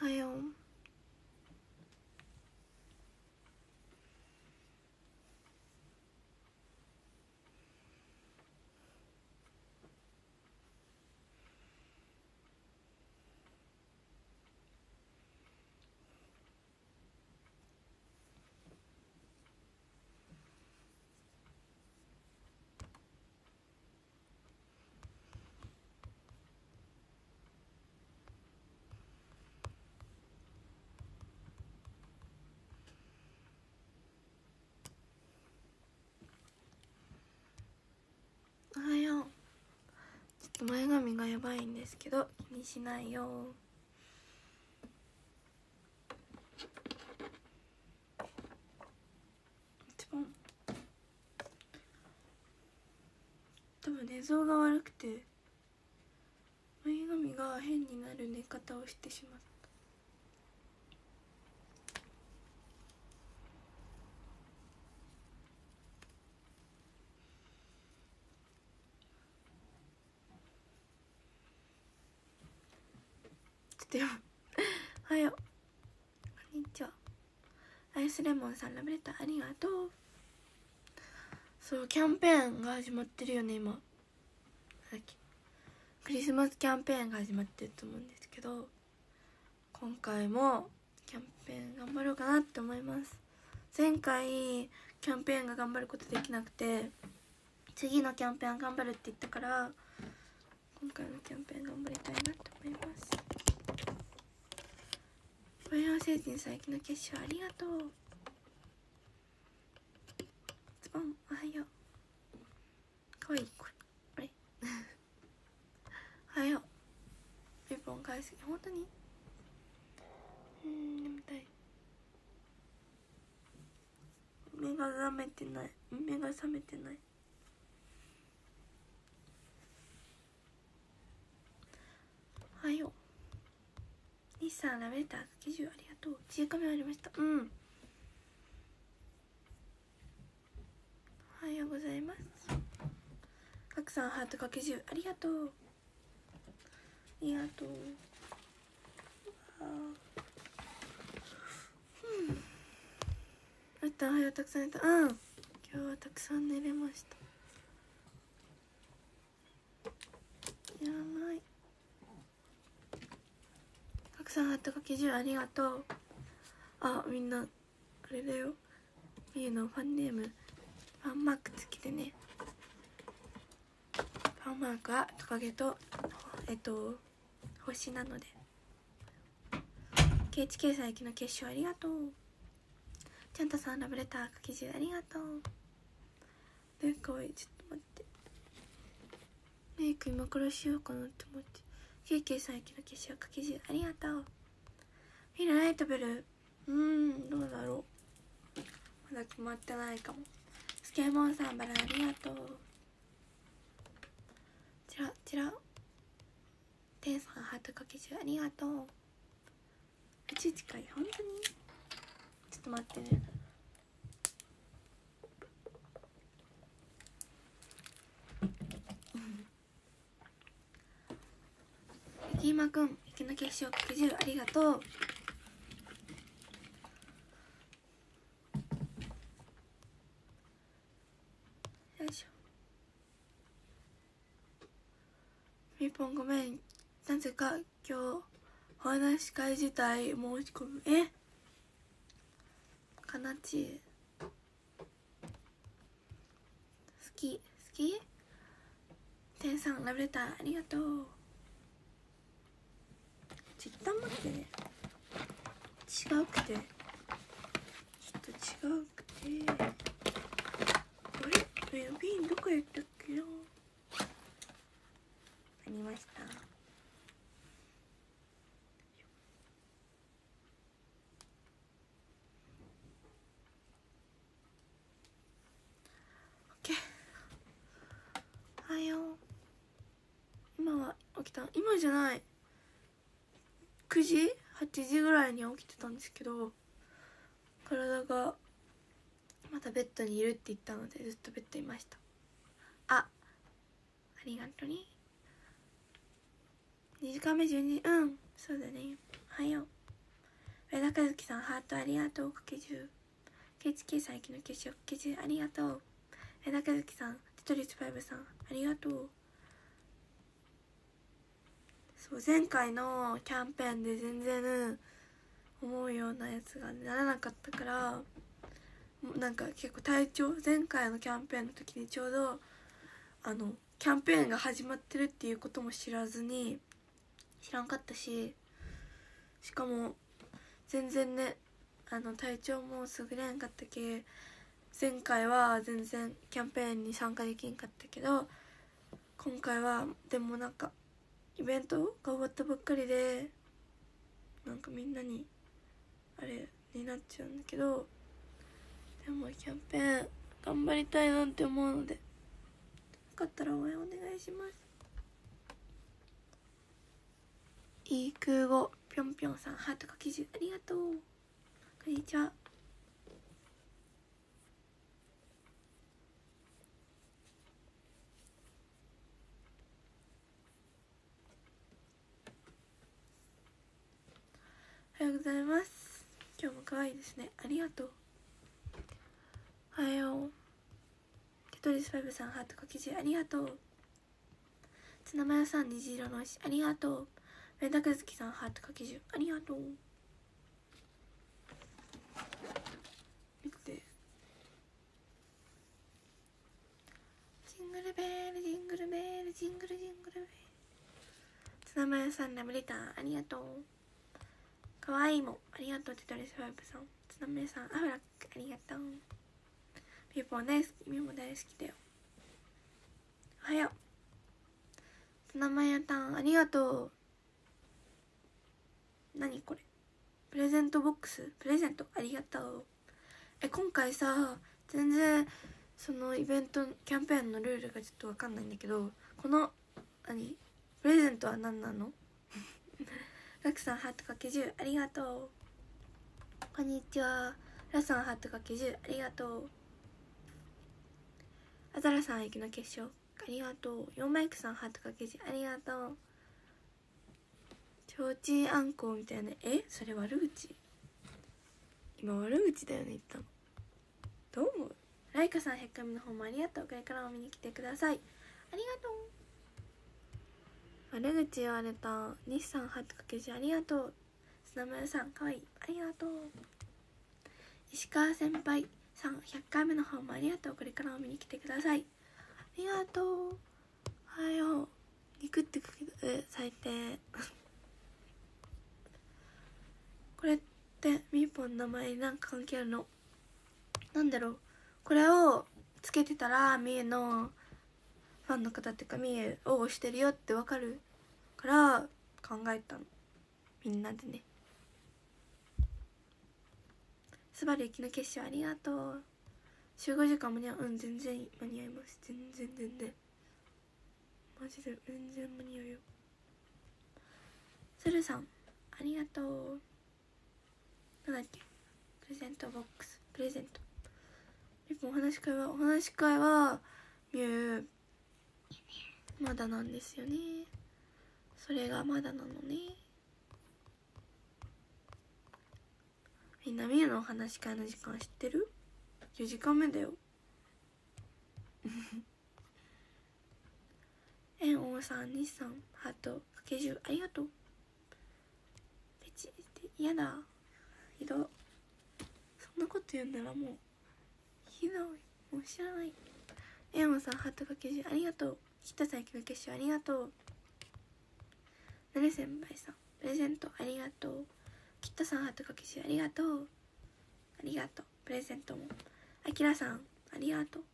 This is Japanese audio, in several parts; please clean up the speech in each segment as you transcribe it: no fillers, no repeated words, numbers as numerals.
おはよう。おはよう。ちょっと前髪がやばいんですけど気にしないよ。一番多分寝相が悪くて前髪が変になる寝方をしてしまった。ちょっとおはよう。こんにちは。アイスレモンさん、ラブレターありがとう。そう、キャンペーンが始まってるよね今。さっきクリスマスキャンペーンが始まってると思うんですけど、今回もキャンペーン頑張ろうかなって思います。前回キャンペーンが頑張ることできなくて、次のキャンペーン頑張るって言ったから、今回のキャンペーン頑張りたいなと思います。ご陽星人最近の結晶ありがとう。ズボンおはよう。かわいい声。あれおはよう。ピンポン返す。本当に眠たい。目が覚めてない。目が覚めてない。おはよう。西さん、ラベーター90ありがとう。1時間目ありました。おはようございます。かくさん、ハートかけ10ありがとう。ありがとう。あった、おはよう、たくさん寝た。今日はたくさん寝れました。やばい。かくさん、ハートかけ10ありがとう。みんなあれだよ、みゆのファンネームファンマークつけてね。ファンマークはトカゲと星なので。KHK 最近の決勝ありがとう。ちゃんとさん、ラブレターかけ10ありがとう。ね、かわいい。ちょっと待って、メイク今からしようかなって思って。KK 最近の決勝かけ10ありがとう。ミルライトブルー、どうだろう、まだ決まってないかも。スケボンさん、バラありがとう。ちらテンさん、ハートかけ10ありがとう。宇宙近い、本当に。ちょっと待ってね。ゆきいまくん、雪の結晶かけ10ありがとう。よいしょ。みぽんごめん、なぜか今日お話し会自体申し込む。かなち好きてんさん、ラブレターありがとう。一旦待ってね、違うくて、ちょっと違うくて、あれ瓶どこやったっけな。ありました。おはよう。今は起きた、今じゃない、9時8時ぐらいに起きてたんですけど、体がまだベッドにいるって言ったのでずっとベッドにいました。ありがとうね。2時間目12時、そうだね。おはよう。 上田和樹さんハートありがとうかけ10。KHK さん息の結晶かけ10ありがとう。上田和樹さん、テトリス5さんありがとう。そう、前回のキャンペーンで全然思うようなやつがならなかったから、なんか結構前回のキャンペーンの時にちょうどキャンペーンが始まってるっていうことも知らんかったし、しかも全然ね体調も優れんかったけ、前回は全然キャンペーンに参加できんかったけど、今回はでもなんかイベントが終わったばっかりでなんかみんなにあれになっちゃうんだけど、でもキャンペーン頑張りたいなって思うので、よかったら応援お願いします。いい空語ぴょんぴょんさんハートかき10ありがとう。こんにちは。おはようございます。今日も可愛いですね、ありがとう。おはよう。テトリス5さんハートかき10ありがとう。ツナマヨさん虹色の推しありがとう。メンダクズキさんハートかき10ありがとう。見て、ジングルベールジングルベールジングルジングルベール。ツナマヨさんラブレターありがとう。かわいいもありがとう。テトリス5さん、ツナマヨさんアフラックありがとう。ピーポン大好き、ミモ大好きだよ。おはよう。ツナマヨタンありがとう。何これ、プレゼントボックス、プレゼントありがとう。今回さ、全然そのイベントキャンペーンのルールがちょっと分かんないんだけど、このプレゼントは何なの？ラクさんハートかけ10ありがとう。こんにちは。ラさんハートかけ10ありがとう。アザラさん雪の結晶ありがとう。4マイクさんハートかけ10ありがとう。ちょうちんあんこみたいな、それ悪口？今悪口だよね言ったの。どう思う？ライカさん100回目の方もありがとう。これからも見に来てください。ありがとう。悪口言われた。日産ハートかけ10ありがとう。砂村さんかわいいありがとう。石川先輩さん100回目の方もありがとう。これからも見に来てください。ありがとう。おはよう。肉ってかけて最低これってみーぽんの名前になんか関係あるの？なんだろう、これをつけてたらみえのファンの方っていうかみえを推してるよってわかるから考えたの、みんなでね。スバル雪の結晶ありがとう。集合時間間に合う？全然間に合います。全然マジで全然間に合うよ。スルさんありがとう。なんだっけ、プレゼントボックス、プレゼント。お話し会はミュウまだなんですよね。それがまだなのね。みんなミュウのお話し会の時間知ってる？4時間目だよエンオーさん、日さん、ハート、かけ10ありがとう。ペチって嫌だ、ひど。そんなこと言うんならもうひどい、もう知らない。エンオーさん、ハートかけ10ありがとう。北さん、雪の結晶ありがとう。なる先輩さん、プレゼントありがとう。北さん、ハートかけ10ありがとう。ありがとう。プレゼントも。あきらさんありがとう。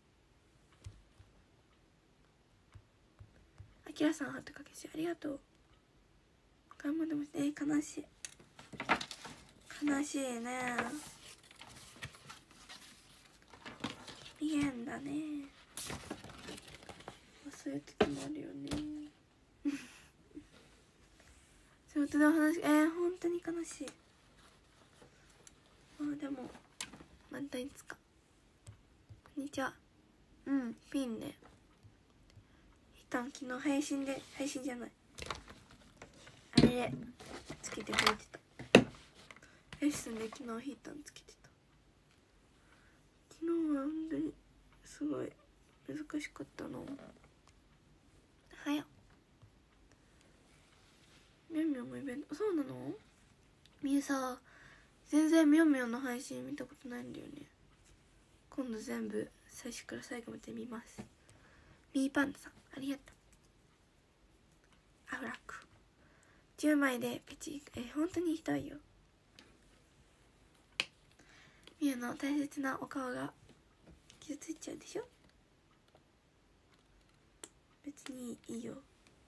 あきらさんハートかけ10ありがとう。頑張っても悲しい悲しいね。鼻炎だね。そういう時もあるよね仕事でお話本当に悲しい。まあでもまたいつか。こんにちは。ピンね、一旦昨日配信じゃないあれでつけてくれてた。 レッスンで昨日ヒーターつけてた。昨日は本当にすごい難しかったの。はやみょんみょんもイベント。そうなの？みゆさ全然みょんみょんの配信見たことないんだよね。今度全部最初から最後まで見ます。ミーパンダさんありがとう。アフラック10枚でペチ。本当にひどいよ。みゆの大切なお顔が傷ついちゃうでしょ。別にいいよ。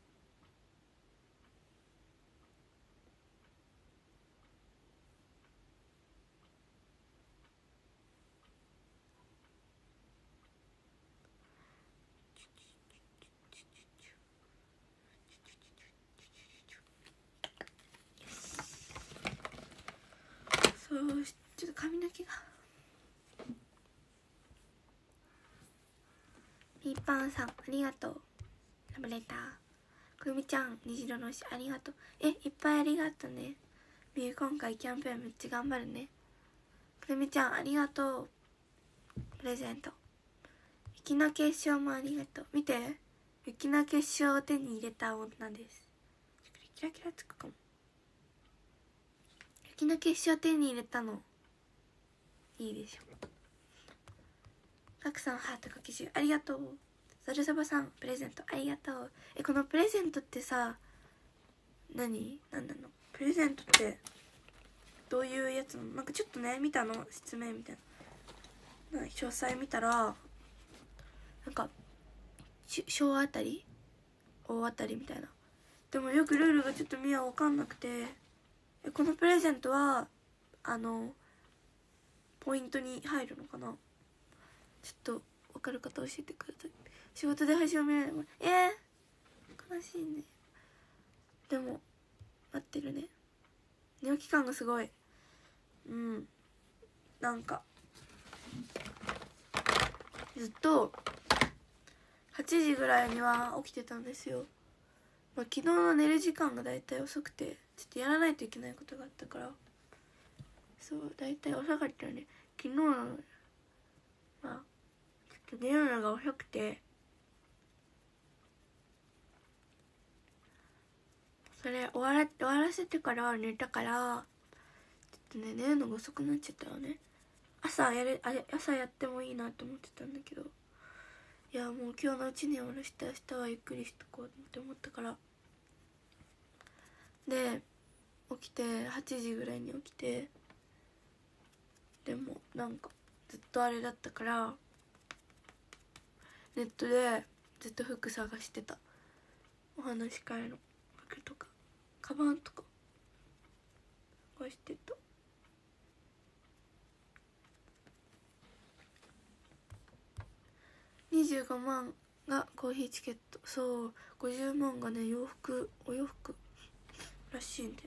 そうちょっと髪の毛が。ピーパンさんありがとう。ラブレターくるみちゃん虹色の星ありがとう。いっぱいありがとうね。みゆ今回キャンペーンめっちゃ頑張るね。くるみちゃんありがとう。プレゼント雪の結晶もありがとう。見て雪の結晶を手に入れた女です。キラキラつくかも。雪の結晶手に入れたのいいでしょ。たくさんハートかけ10ありがとう。ざるそばさんプレゼントありがとう。このプレゼントってさなんなの？プレゼントってどういうやつなの？なんかちょっとね見たの説明みたいな詳細見たらなんか小あたり大あたりみたいな。でもよくルールがちょっとみは分かんなくて、このプレゼントはポイントに入るのかな。ちょっと分かる方教えてください。仕事で配信を見られない。悲しいね。でも待ってるね。寝起き感がすごい。なんかずっと8時ぐらいには起きてたんですよ。昨日の寝る時間がだいたい遅くてちょっとやらないといけないことがあったから、そうだいたい遅かったよね。昨日のちょっと寝るのが遅くて、それ終わらせてから寝たから、ちょっとね寝るのが遅くなっちゃったよね。朝やってもいいなと思ってたんだけど、いやもう今日のうちに終わらして明日はゆっくりしとこうって思ったから、で起きて8時ぐらいに起きて、でもなんかずっとあれだったからネットでずっと服探してた。お話し会の服とかカバンとか探してた。25万がコーヒーチケット。そう50万がねお洋服らしいんで。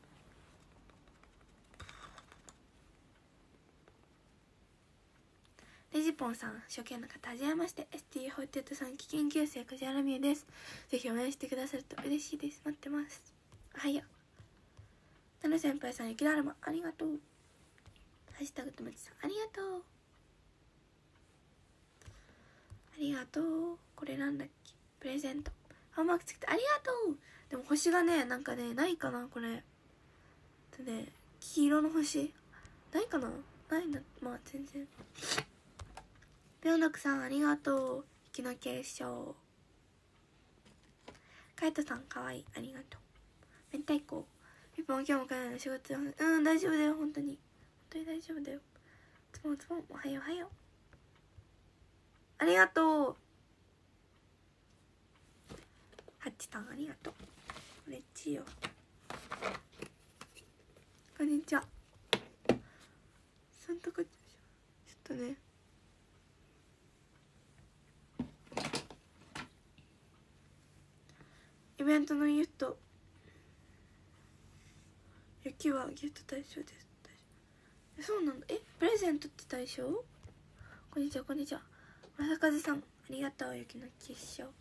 レジポンさん初見の方はじめまして。 ST48 さん期研究生梶原美優です。ぜひ応援してくださると嬉しいです。待ってます。おはよう。タヌ先輩さん雪だるまありがとう。ハッシュタグとまちさんありがとう。ありがとう。これなんだっけ、プレゼントハンマークつけてありがとう。でも星がねなんかねないかなこれね。黄色の星ないかな。ないんだ。まあ全然。ぴょんのくさんありがとう。雪の結晶。カイトさんかわいいありがとう。明太子ピポン今日も帰るの仕事大丈夫だよ。本当に大丈夫だよ。つぼんおはようおはよう。ありがとう。ハッチさんありがとう。これっちよ。こんにちは。そんとこちょっとねイベントのギフト、雪はギフト対象です。そうなんだ。プレゼントって対象？こんにちはこんにちは。正和さんありがとう。雪の結晶。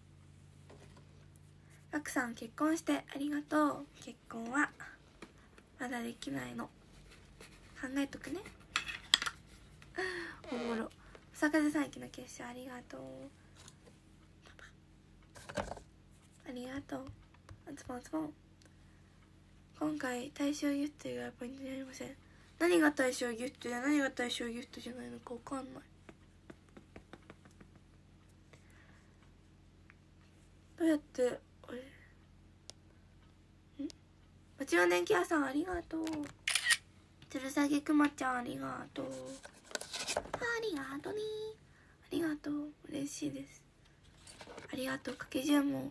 ガクさん結婚してありがとう。結婚はまだできないの、考えとくね。おもろ。坂瀬さん息の結晶ありがとう。ありがとう。ズボンズボン。今回対象ギフト以外ポイントになりません。何が対象ギフトで何が対象ギフトじゃないのか分かんない。どうやって町の電気屋さんありがとう。つるさぎくまちゃんありがとう。ありがとうね。ありがとう、嬉しいです。ありがとう。かけじゅんも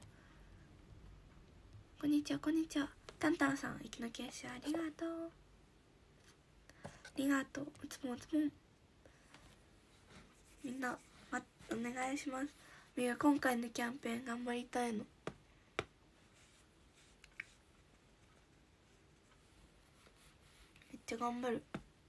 こんにちはこんにちは。タンタンさん息の結晶ありがとう。ありがとう。おつもおつも。みんなお願いします。みが今回のキャンペーン頑張りたいの。めっちゃ頑張る。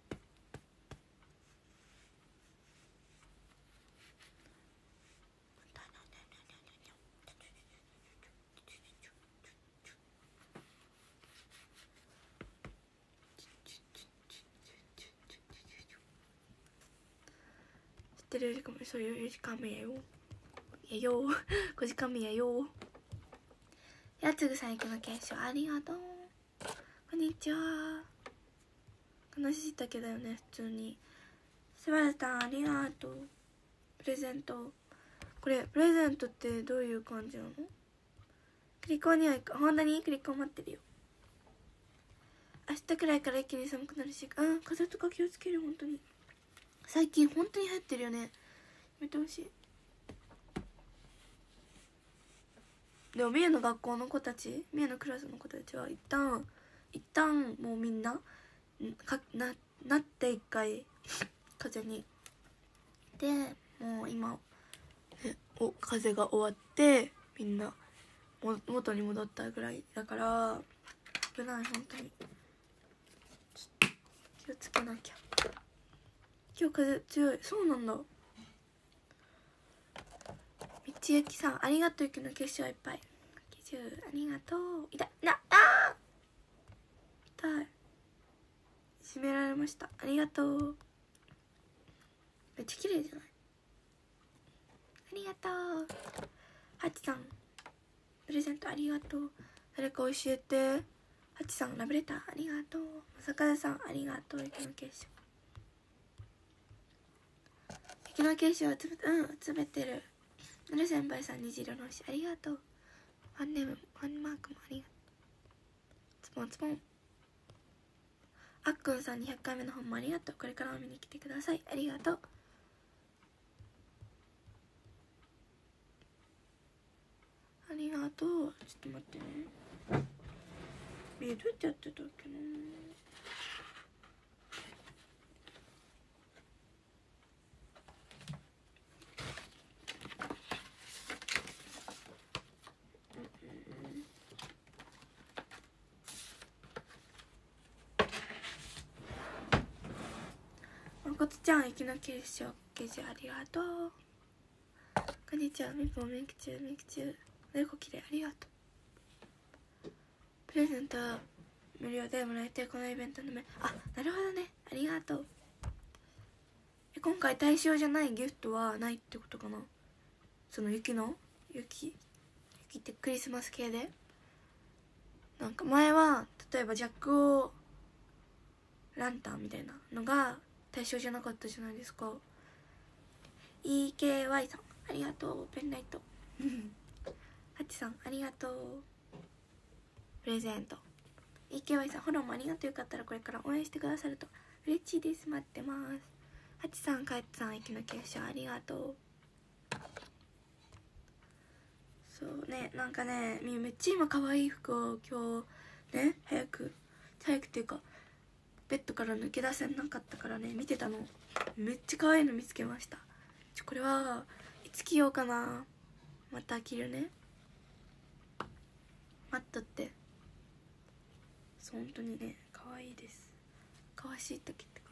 知ってるよりかもそういう時間目やよ。やよ5時間目やよ。やつぐさん息の結晶ありがとう。こんにちは。悲しいだけだよね普通に。すばらさんありがとう。プレゼント、これプレゼントってどういう感じなの？クリコには行く。ほんとにクリコ待ってるよ。明日くらいから一気に寒くなるし、風邪とか気をつける。本当に最近本当に流行ってるよね。やめてほしい。でも三重の学校の子たち、三重のクラスの子たちは一旦もうみんななって一回風邪にで、もう今風邪が終わってみんな元に戻ったぐらいだから危ない。本当に気をつけなきゃ。今日風強い。そうなんだ。道行さんありがとう。雪の結晶いっぱい。ありがとう。痛い痛い。締められました。ありがとう。めっちゃ綺麗じゃない？ありがとう。ハチさんプレゼントありがとう。誰か教えて。ハチさんラブレターありがとう。坂田さんありがとう。雪の結晶集めてる。なる先輩さん虹色の星ありがとう。ファンネームファンマークもありがとう。ズボンズボン。あっくんさん200回目の本もありがとう。これからも見に来てください。ありがとう。ありがとう。ちょっと待ってね。どうやってやってたっけな。まことちゃん息の結晶ゲジありがとう。こんにちは。みぽメイク中猫きれいありがとう。プレゼント無料でもらえてこのイベントの目。なるほどね。ありがとう。今回対象じゃないギフトはないってことかな。その雪ってクリスマス系でなんか前は例えばジャックオーランタンみたいなのが対象じゃなかったじゃないですか。 EKY さんありがとう。ペンライトハチさんありがとう。プレゼント EKY さんフォローもありがとう。よかったらこれから応援してくださると嬉しいです。待ってます。ハチさんカエツさん息の結晶ありがとう。そうね、なんかねめっちゃ今可愛い服を今日ね早くっていうかベッドから抜け出せなかったからね見てたの。めっちゃ可愛いの見つけました。これはいつ着ようかな。また着るね。マットってそう本当にね可愛いです。かわしい時って感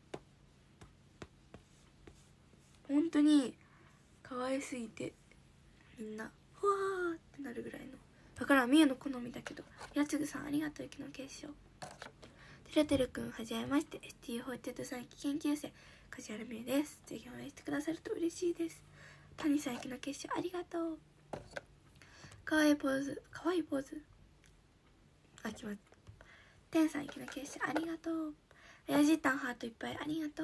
じ。本当に可愛すぎてみんなふわーってなるぐらいの。だから三重の好みだけど。やつぐさんありがとう。雪の結晶ひろてるくんはじめまして。 STU48 3期研究生梶原美優です。ぜひ応援してくださると嬉しいです。谷さん行きの結晶ありがとう。かわいいポーズ、かわいいポーズ、あ、決まった。天さん行きの結晶ありがとう。やじたんハートいっぱいありがとう。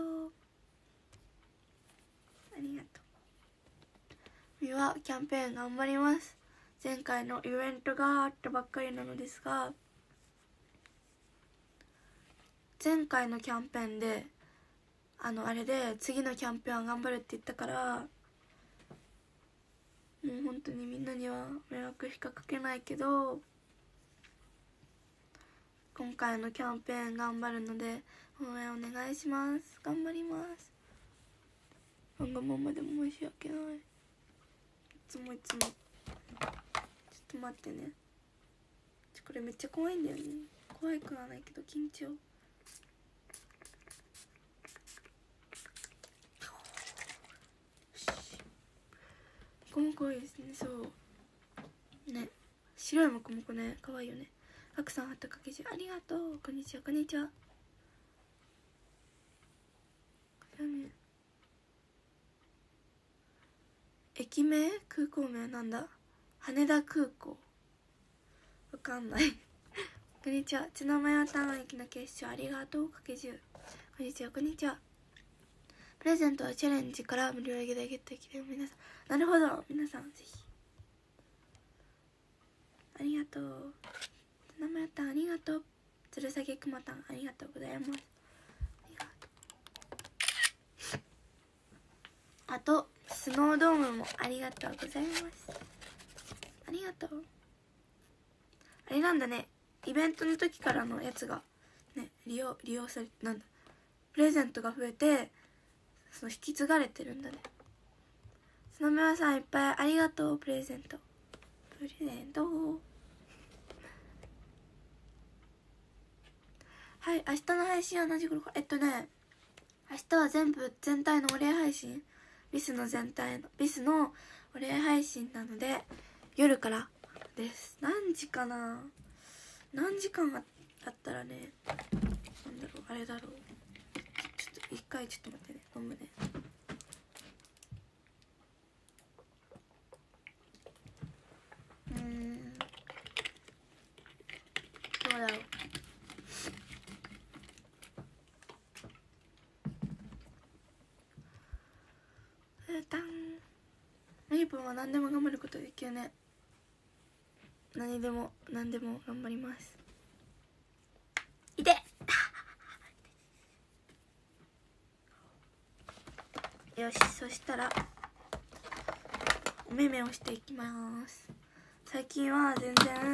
ありがとう。みはキャンペーン頑張ります。前回のイベントがあったばっかりなのですが、前回のキャンペーンであれで次のキャンペーン頑張るって言ったから、もう本当にみんなには迷惑しかかけないけど、今回のキャンペーン頑張るので応援お願いします。頑張ります。わがままで申し訳ない。いつもちょっと待ってね。これめっちゃ怖いんだよね。怖くはないけど緊張。モコモコいいですね。そうね、白いモコモコね、可愛いよね。あくさんはったかけじありがとう。こんにちは、こんにちは。駅名、空港名なんだ。羽田空港、わかんないこんにちは。ツナマヨタン駅の結晶ありがとう。かけ10。こんにちは、こんにちは。プレゼントはチャレンジから無料でゲットできる皆さん。なるほど、皆さんぜひありがとう。ツナマヨタンありがとう。つるさげくまたんありがとうございます。あとスノードームもありがとうございます。ありがとう。あれなんだね、イベントの時からのやつがね、利用されて、なんだ、プレゼントが増えてその引き継がれてるんだね。スノメワさんいっぱいありがとう。プレゼントはい、明日の配信は何時頃か。明日は全体のお礼配信、ビスのお礼配信なので夜からです。何時かな、何時間あったらね、なんだろう、あれだろう。ちょっと一回ちょっと待ってね、飲むね。どうだろう。メイプンは何でも頑張ることできるね。何でも頑張ります。いてよし、そしたらお目目をしていきます。最近は全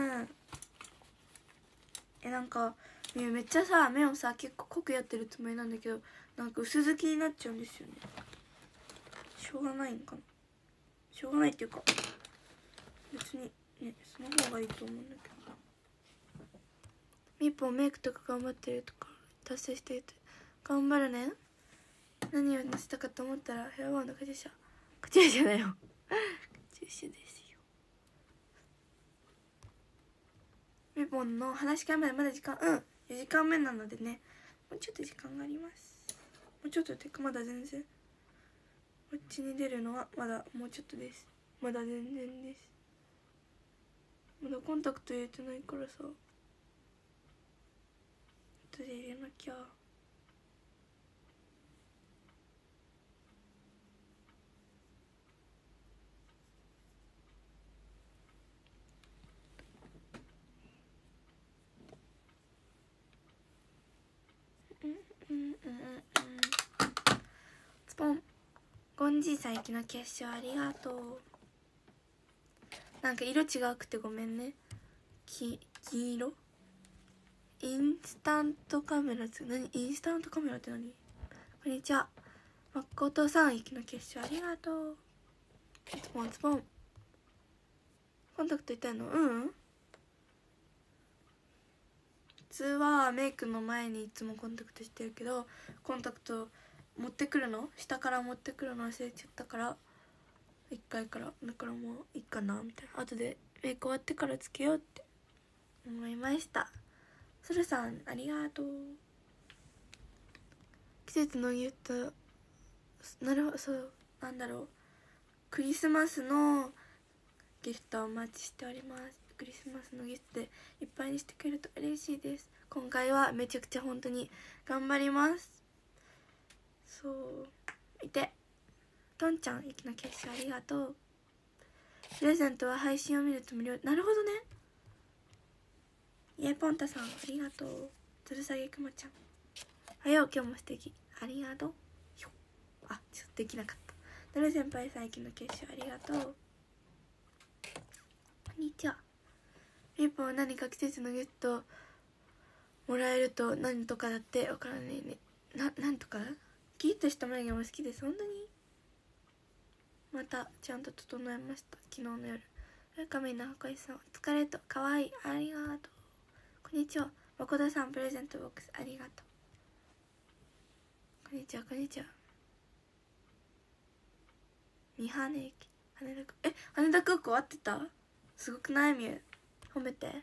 然なんかめっちゃさ、目をさ結構濃くやってるつもりなんだけど、なんか薄付きになっちゃうんですよね。しょうがないんかな、しょうがないっていうか別にね、その方がいいと思うんだけど。みーぽんメイクとか頑張ってるとか達成していて頑張るね。何を載せたかと思ったらヘアバンドカチューシャじゃないよカチューシャですよ。みーぽんの話し会までまだ時間4時間目なのでね、もうちょっと時間があります。もうちょっとってかまだ全然こっちに出るのはまだもうちょっとです。まだ全然です。まだコンタクト入れてないからさ、後で入れなきゃ。スポンゴンジーさん行きの決勝ありがとう。なんか色違くてごめんね。黄色インスタントカメラって何？インスタントカメラって何？こんにちは。誠さん行きの決勝ありがとう。スポンコンタクト痛いの？普通はメイクの前にいつもコンタクトしてるけど、コンタクト持ってくるの下から持ってくるの忘れちゃったから1回から、だからもういいかなみたいな、後でメイク終わってからつけようって思いました。 そるさんありがとう。季節のギフト、なるほど、そうなんだろう、クリスマスのギフトお待ちしております。クリスマスのギフトでいっぱいにしてくれると嬉しいです。今回はめちゃくちゃ本当に頑張ります。そういて、とんちゃん雪の結晶ありがとう。プレゼントは配信を見ると無料。なるほどね。イエポンタさんありがとう。つるさげくまちゃんはよう、今日も素敵ありがとう。あ、ちょっとできなかった。なる先輩最近の結晶ありがとう。こんにちは。ピンポンは何か季節のギフトもらえると何とかだってわからないね。なんとかキリッとした眉毛も好きです。本当にまたちゃんと整えました、昨日の夜。神の箱石さんお疲れとかわいいありがとう。こんにちは。若田さんプレゼントボックスありがとう。こんにちはこんにちは。三羽駅羽田羽田空港合ってた。すごくないみゆ褒めて。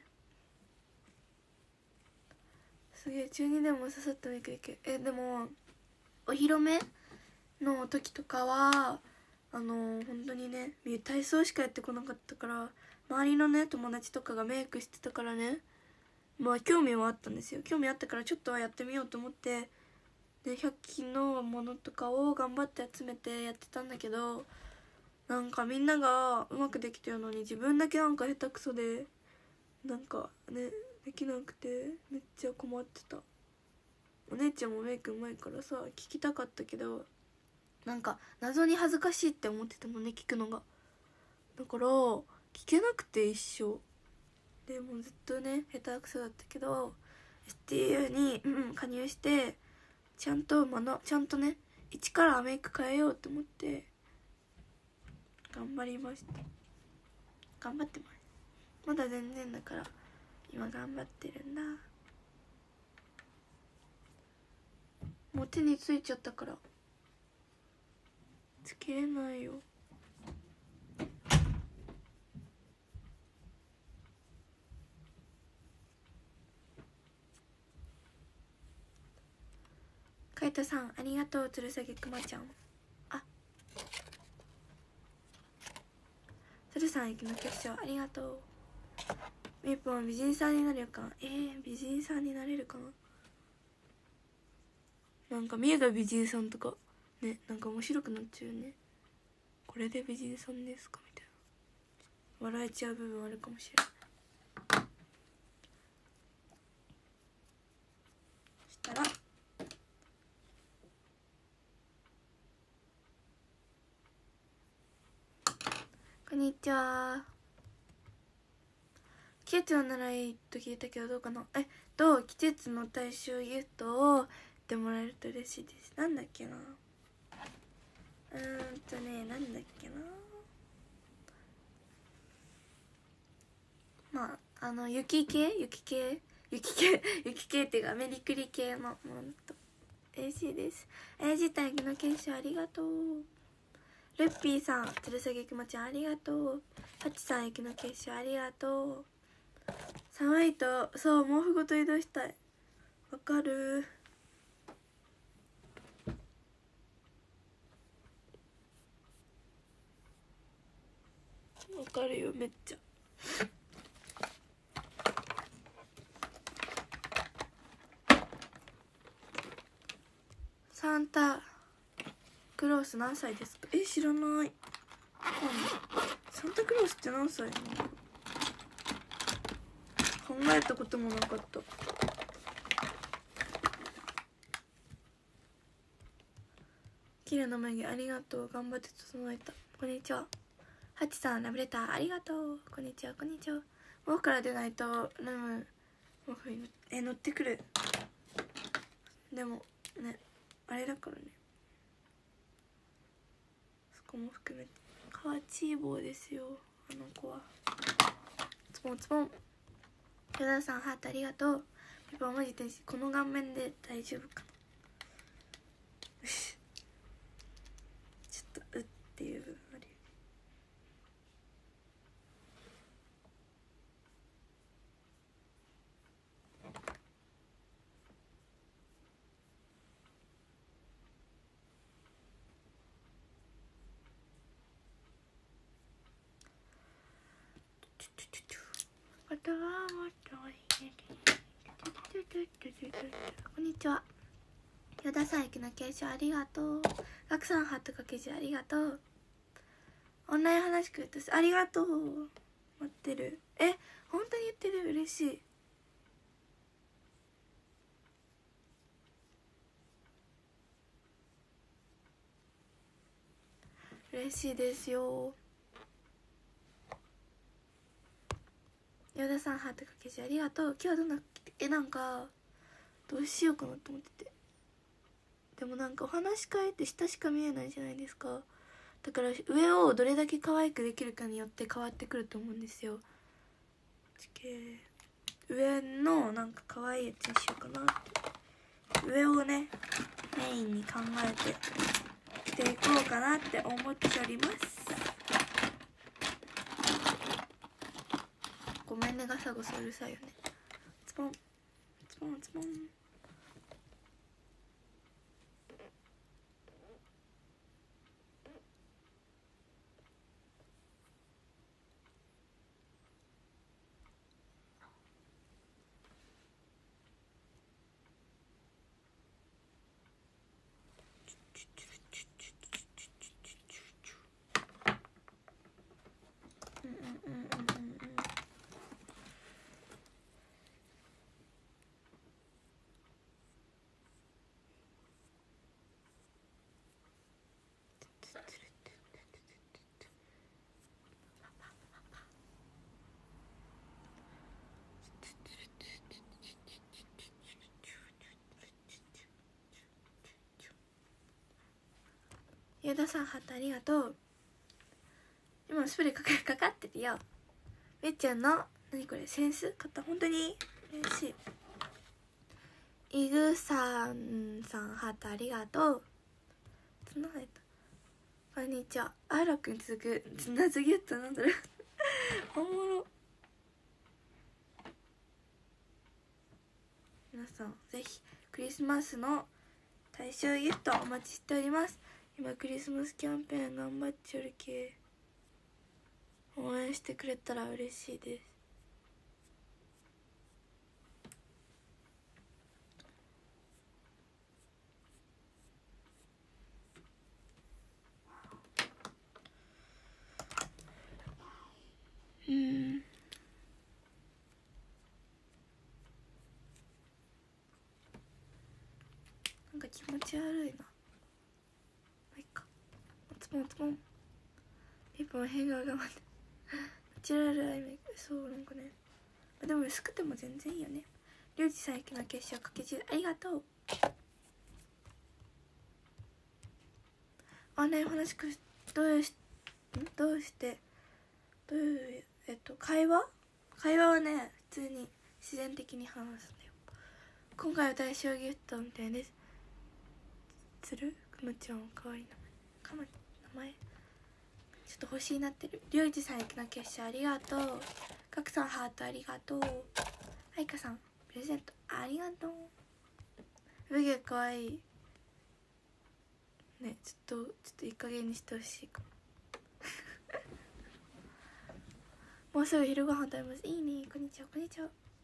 すげえ、中2でもささっとめくりけ。でもお披露目の時とかは本当にね、体操しかやってこなかったから、周りのね友達とかがメイクしてたからね、まあ興味はあったんですよ。興味あったからちょっとはやってみようと思って、で100均のものとかを頑張って集めてやってたんだけど、なんかみんながうまくできてるのに自分だけなんか下手くそで、なんかねできなくてめっちゃ困ってた。お姉ちゃんもメイクうまいからさ聞きたかったけど、なんか謎に恥ずかしいって思ってたのね、聞くのが。だから聞けなくて一生で、もうずっとね下手くそだったけど STU に、加入してちゃんとね一からメイク変えようと思って頑張りました。頑張ってます。まだ全然だから今頑張ってるんだ。もう手についちゃったからつけれないよ。カイトさんありがとう。つるさぎくまちゃん、あ、つるさん雪の結晶ありがとう。メイプは美人さんになるかな。美人さんになれるかな。なんか見えが美人さんとかね、なんか面白くなっちゃうよね。これで美人さんですかみたいな笑えちゃう部分あるかもしれない。そしたらこんにちは。季節の習いと聞いたけどどうかな。季節の対象ギフトを言ってもらえると嬉しいです。なんだっけな、なんだっけな、まあ雪系っていうかメリクリ系のものと嬉しいです。自体の結晶ありがとう。ルッピーさん、つるさぎくまちゃんありがとう。ハチさん、雪の結晶ありがとう。寒いとそう毛布ごと移動したい。わかる。わかるよめっちゃ。サンタクロース何歳ですか。知らない。サンタクロースって何歳なの。考えたこともなかった。綺麗な眉毛ありがとう。頑張って整えた。こんにちは。ハチさんラブレターありがとう。こんにちはこんにちは。毛布から出ないとルム毛布に乗ってくる。でもねあれだからね、そこも含めてかわちい棒ですよあの子は。ズボンズボン。ヨダさんハートありがとう。やっぱマジでこの顔面で大丈夫かな。ちょっとっていう部分あるよね。 とはもっとこんにちは。与田さん、駅の継承ありがとう。ガクさん、ハートかけじありがとう。オンライン話くれたしありがとう。待ってる。本当に言ってる。嬉しい。嬉しいですよ。与田さん、ハートかけじありがとう。今日はどんななんかどうしようかなと思ってて、でもなんかお話し会って下しか見えないじゃないですか。だから上をどれだけ可愛くできるかによって変わってくると思うんですよ。上のなんか可愛いやつにしようかなって、上をねメインに考えてしていこうかなって思っております。ごめんね、ガサゴソうるさいよね。ズボンズボンズボン。矢田さん、ハートありがとう。今スプレーかかってるよ。めっちゃんの何これ、センス買った。本当に嬉しい。イグさんさん、ハートありがとう。つながれた。こんにちは。アーロくん続くつなずぎった。なんだろうおもろ。皆さんぜひクリスマスの対象ギフトお待ちしております。今クリスマスキャンペーン頑張っちゃるけ、応援してくれたら嬉しいです。なんか気持ち悪いな。まあ、いっか。ズボンズボン。ピンポン変顔が待ってナチュラルアイメイク。そうなんかね、でも薄くても全然いいよね。りょうじさん、駅の結晶かけ10ありがとう。オンライン話くどうして会話はね普通に自然的に話すんだよ。今回は対象ギフトみたいです。つるくまちゃんかわいい名前ちょっと欲しいなってる。りょうじさん、駅の結晶ありがとう。かくさん、ハートありがとう。はいかさん、プレゼントありがとう。ブゲかわいいね。ちょっといい加減にしてほしいかもうすぐ昼ご飯食べます。いいね。こんにちはこんにちは。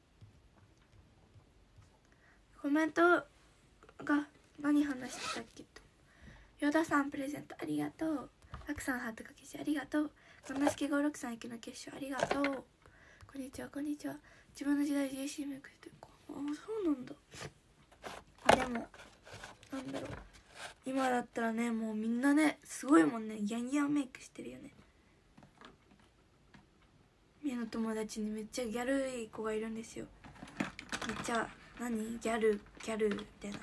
コメントが何話してたっけと。ヨダさん、プレゼントありがとう。アクさん、ハートかけしありがとう。こんなすけ56さん、駅の結晶ありがとう。こんにちはこんにちは。自分の時代 JC メイクしてる。そうなんだ。でもなんだろう、今だったらねもうみんなねすごいもんね。ギャンギャンメイクしてるよね。みの友達にめっちゃギャルい子がいるんですよ。めっちゃギャルみたいな。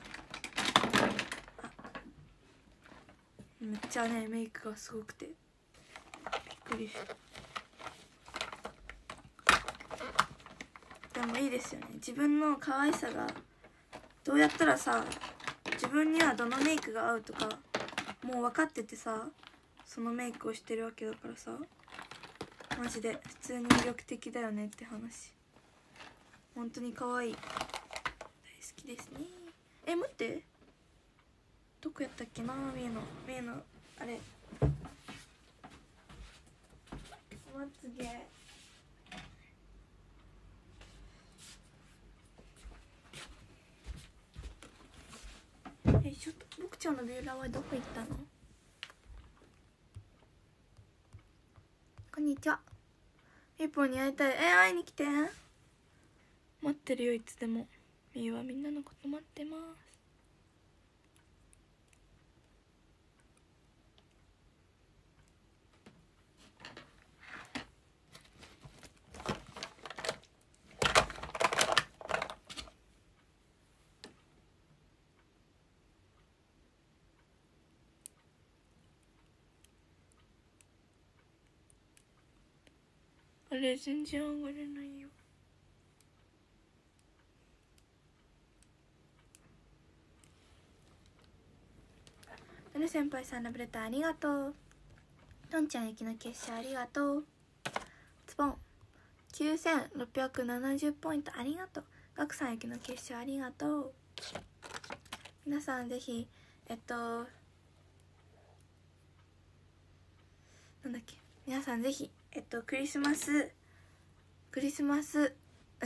めっちゃねメイクがすごくてびっくりした。でもいいですよね、自分の可愛さがどうやったらさ、自分にはどのメイクが合うとかもう分かっててさ、そのメイクをしてるわけだからさ、マジで普通に魅力的だよねって話。本当に可愛い、大好きですね。待って、どこやったっけな。みえのあれまつげ僕ちゃんのビューラーはどこ行ったの？こんにちは。ピーポーに会いたい。会いに来て。待ってるよ、いつでも。みーはみんなのこと待ってます。あれ全然上がれないよ。なる先輩さんラブレターありがとう。とんちゃん雪の結晶ありがとう。ズボン9670ポイントありがとう。ガクさん雪の結晶ありがとう。皆さんぜひなんだっけ、皆さんぜひクリスマスクリスマス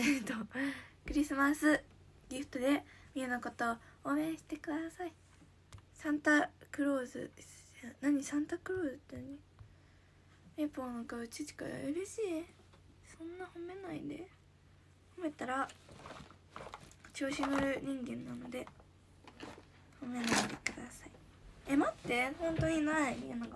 ギフトでみゆのことを応援してください。サンタクローズ、何サンタクローズって何？メポの顔ちちから嬉しい。そんな褒めないで。褒めたら調子乗る人間なので褒めないでください。待って、本当にないみゆのが。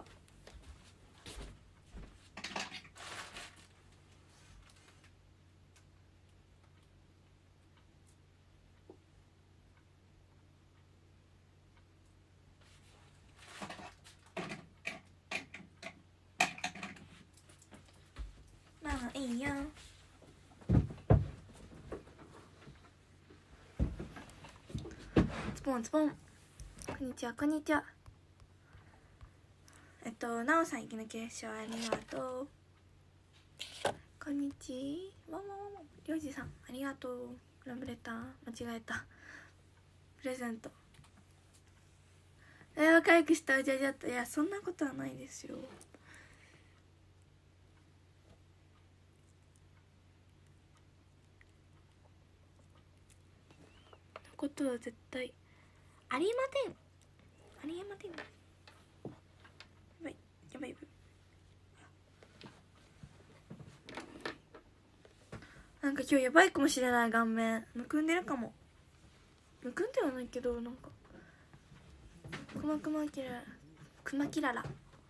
まあいいよ。ズボンズボン。こんにちはこんにちは。なおさん息の結晶ありがとう。こんにちは。わわわわ。りょうじさんありがとう。ラブレター間違えた。プレゼント。若いくしたおじゃじゃっと。いやそんなことはないですよ。ことは絶対ありません。ありえません。やばいやばいやばい。なんか今日やばいかもしれない。顔面むくんでるかも。むくんではないけど、なんかクマキララ。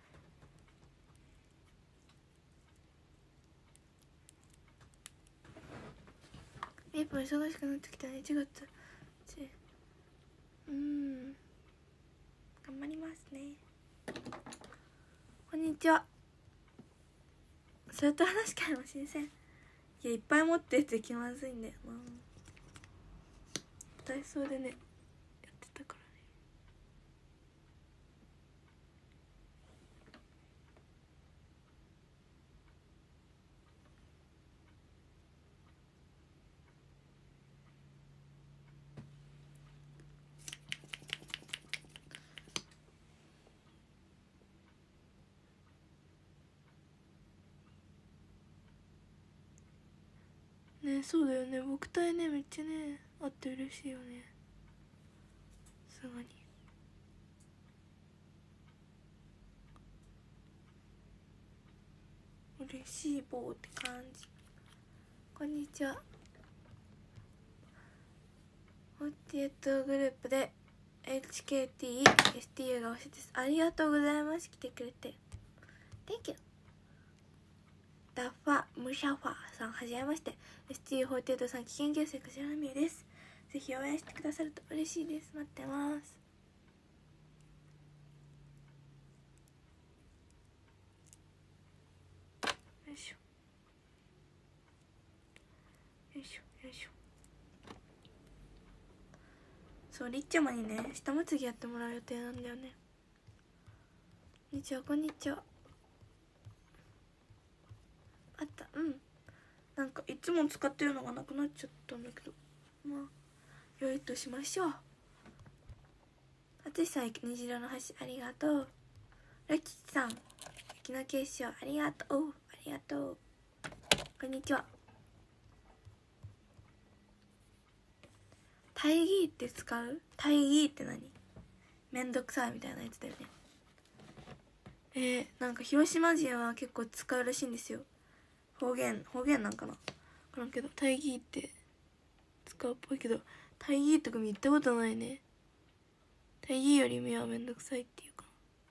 メープル忙しくなってきたね。1月頑張りますね。こんにちは。それと話かもしれません。いやいっぱい持ってって気まずいんだよな。体操でねやってたからね。ね、そうだよね。僕体ねめっちゃねあって嬉しいよね。すごい嬉しい棒って感じ。こんにちは。48グループで HKTSTU が推しです。ありがとうございます。来てくれて Thank you。 ダッファムシャファさんはじめまして。 STU48 さん危険形成柏原美優です。ぜひ応援してくださると嬉しいです。待ってます。よいしょよいしょよいしょ。そうリッチャマにね下まつげやってもらう予定なんだよね。こんにちはこんにちは。あった。なんかいつも使ってるのがなくなっちゃったんだけど、まあ良いとしましょう。あつしさん虹色の橋ありがとう。ラキさん雪の結晶ありがとう。ありがとう。こんにちは。大義って使う？大義って何？ めんどくさいみたいなやつだよね。なんか広島人は結構使うらしいんですよ。方言なんかな、分からんけど、タイギーって使うっぽいけど、タイギーとかも言ったことないね。タイギーより目はめんどくさいっていうか、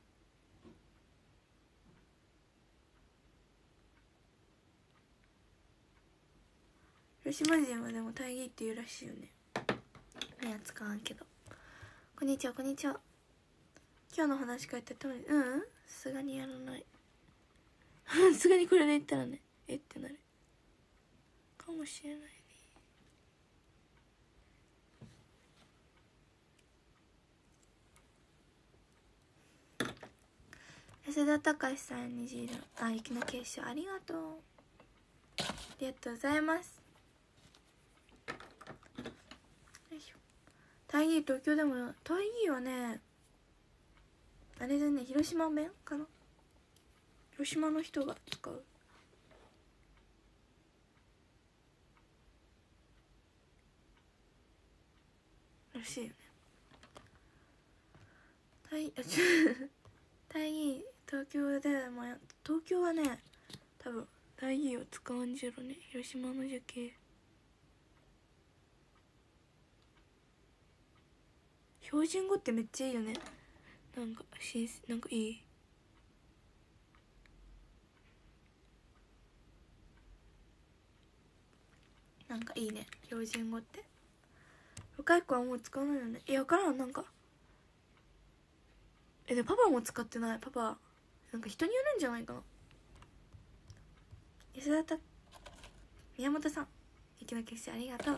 広島人はでもタイギーって言うらしいよね。目は使わんけど。こんにちはこんにちは。今日の話書いてたのに、さすがにやらないさすがにこれで言ったらね、ってなるかもしれないね。安田隆さん、虹色、雪の結晶ありがとう。ありがとうございます。よいしょ。タイギー東京でも、タイギーはね、あれだね、広島弁かな、広島の人が使うらしいよね。タイギー東京でも、東京はね多分タイギーを使うんじゃろね。広島のじゃけ標準語ってめっちゃいいよね。なんかなんかいい。なんかいいね、標準語って。若い子はもう使わないよね。分からん、なんかでパパも使ってない。パパなんか人によるんじゃないかな。安田宮本さん、雪の結晶ありがとう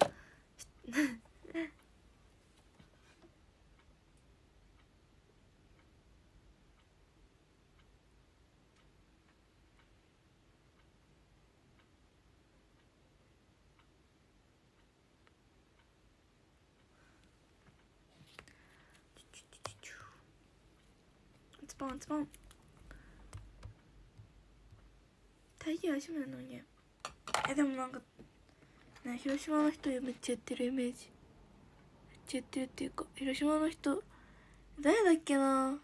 ズボンズボン。大義は趣味なのに。でもなんかね、広島の人めっちゃやってるイメージ。めっちゃやってるっていうか、広島の人誰だっけな、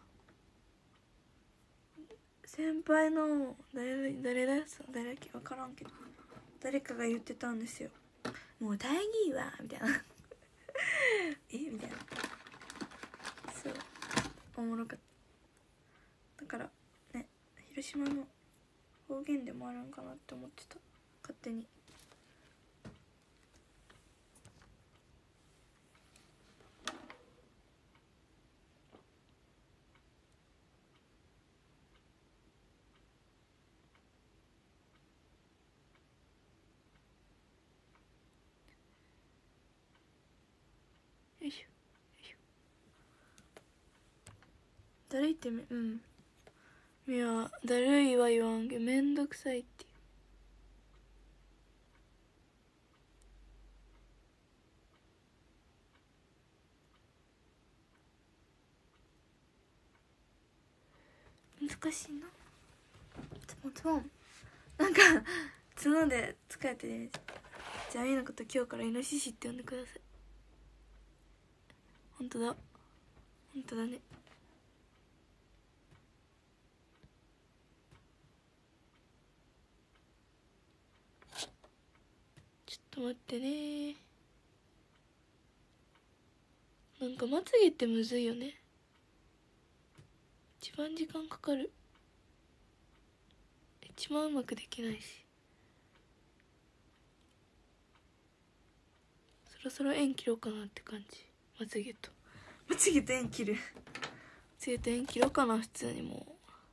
先輩の誰だっけ分からんけど、誰かが言ってたんですよ。もう大義はみたいなみたいな。そう、おもろかった。だからね、広島の方言でもあるんかなって思ってた、勝手に。よいしょよいしょ。だるいっていや、だるいは言わんけどめんどくさいっていう。難しいな。ズボンなんか角で疲れてるイメージ。じゃあみーのこと今日からイノシシって呼んでください。本当だね。ちょっと待ってね。なんかまつげってむずいよね。一番時間かかる。一番うまくできないし。そろそろ縁切ろうかなって感じ。まつげと縁切るまつげと縁切ろうかな。普通にも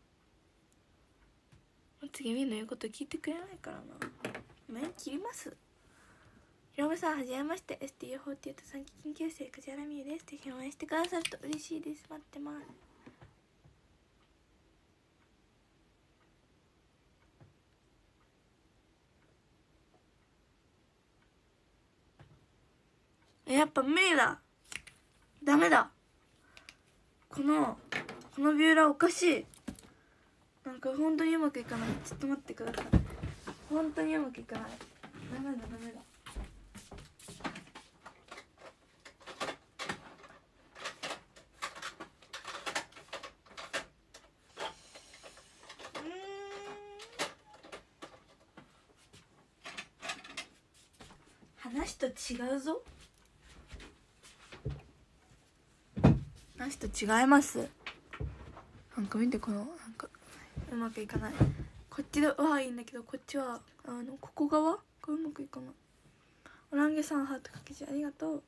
うまつげみんな言うこと聞いてくれないからな。縁切ります。ひろめさんはじめまして。 STU48 3期研究生梶原美優です。ぜひ応援してくださると嬉しいです。待ってます。やっぱ無理だ、ダメだ。このビューラーおかしい。なんか本当にうまくいかない。ちょっと待ってください。本当にうまくいかない。ダメだ。 なしと違うぞ。なしと違います。なんか見て、このなんかうまくいかない。こっちはいいんだけど、こっちはここ側がうまくいかない。オランゲさんハートかけてありがとう。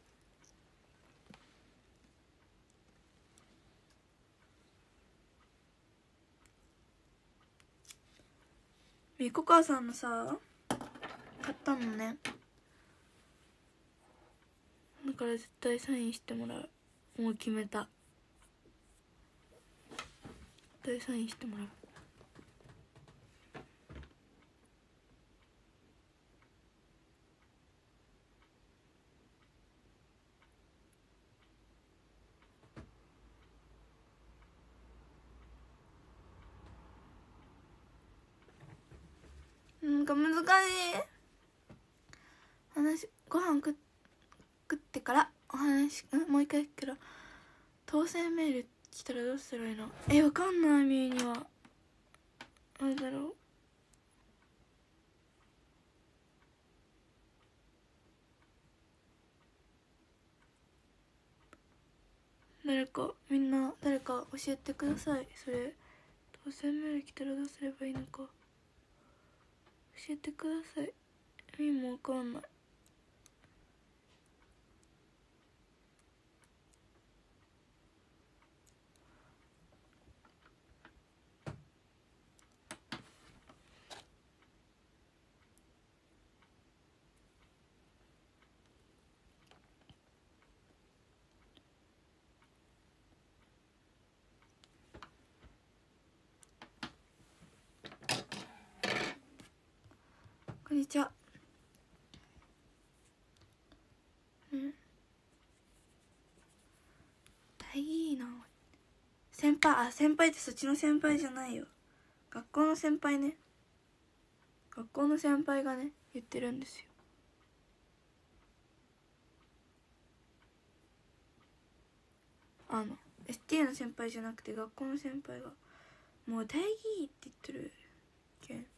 みこかさんのさ買ったのね。だから絶対サインしてもらう。もう決めた。絶対サインしてもらう。なんか難しい話。ご飯食ってからお話もう一回聞くけど、当選メール来たらどうしたらいいの？わかんない。みーにはあれだろう。みんな誰か教えてください。それ当選メール来たらどうすればいいのか教えてください。みーもわかんない。こんにちは。大いいな。先輩ってそっちの先輩じゃないよ。学校の先輩ね。学校の先輩がね言ってるんですよ。ST の先輩じゃなくて学校の先輩がもう大義って言ってるけん。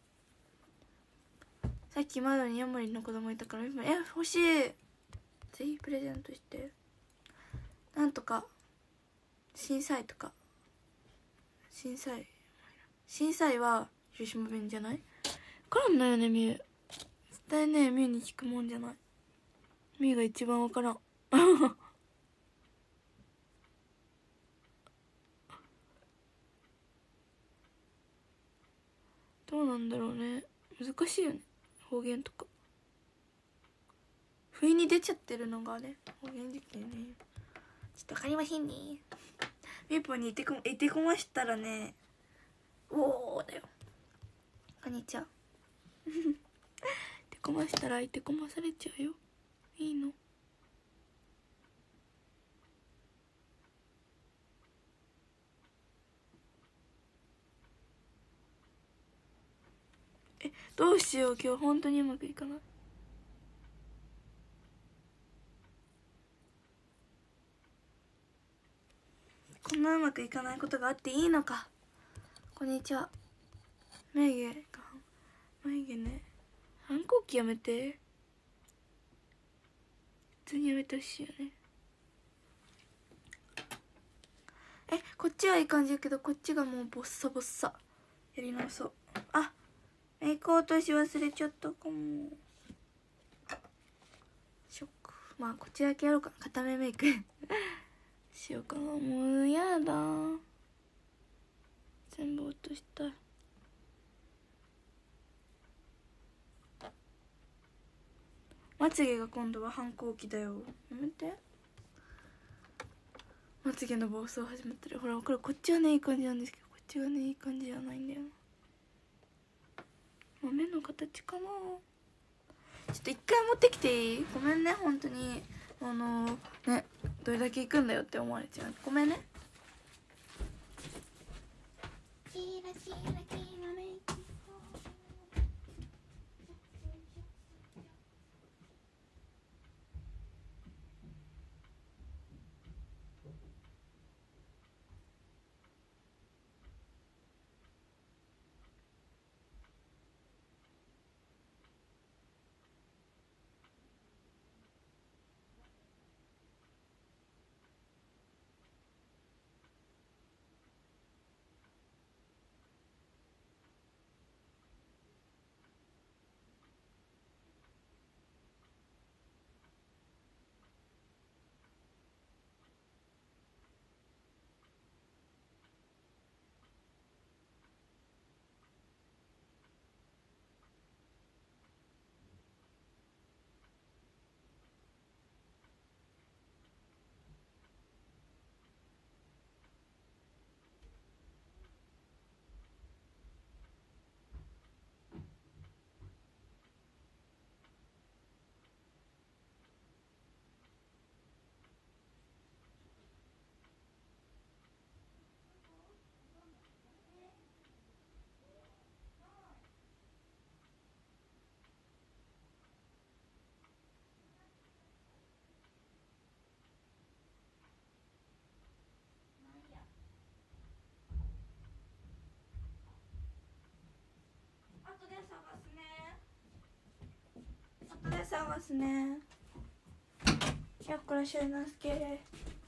さっき窓にヤモリの子供いたから欲しい、ぜひプレゼントして。なんとか審査員は広島弁じゃない？分からんのよねみゆ。絶対ねみゆに聞くもんじゃない。みゆが一番分からんどうなんだろうね。難しいよね方言とか。不意に出ちゃってるのがね方言実験ね。ちょっと分かりませんね。みぽにいてこましたらね、おーだよ。こんにちは。いてこましたらいてこまされちゃうよ。いいの？どうしよう、今日本当にうまくいかない。こんなうまくいかないことがあっていいのか。こんにちは。眉毛ね、反抗期やめて。普通にやめてほしいよね。こっちはいい感じやけど、こっちがもうボッサボッサ。やり直そう。メイク落とし忘れちゃったかも。ショック。まあこっちだけやろうかな。固めメイクしようかな。もうやだ、全部落としたい。まつげが今度は反抗期だよ。やめて。まつげの暴走始まってる。ほらこっちはねいい感じなんですけど、こっちがねいい感じじゃないんだよな。目の形かな。ちょっと一回持ってきていい？ごめんね本当に。ね、どれだけ行くんだよって思われちゃう。ごめんね。キラキラキラメイク。 さんますね。よっこらしょいなすけ。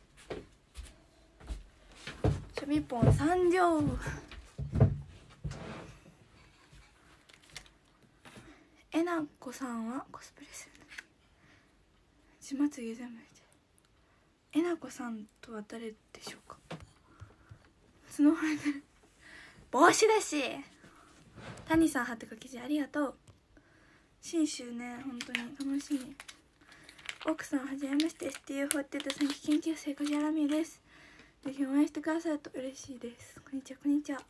ちょびぽん参上。えなこさんはコスプレする血まつげ全部見て。えなこさんとは誰でしょうか。角生えてる帽子だし。谷さんはってか記事ありがとう。信州ね、本当に楽しみ。奥さんはじめまして、 STU48 短期研究生梶原美優です。ぜひ応援してくださると嬉しいです。こんにちはこんにちは。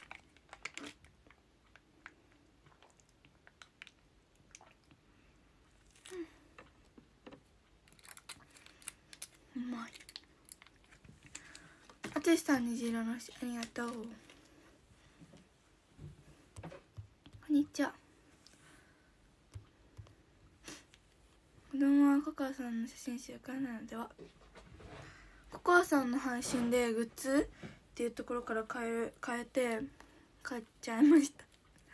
うまい。あつしさん虹色の星ありがとう。こんにちは。子供はココアさんの写真集からなのでは。ココアさんの配信でグッズっていうところから変えて買っちゃいました。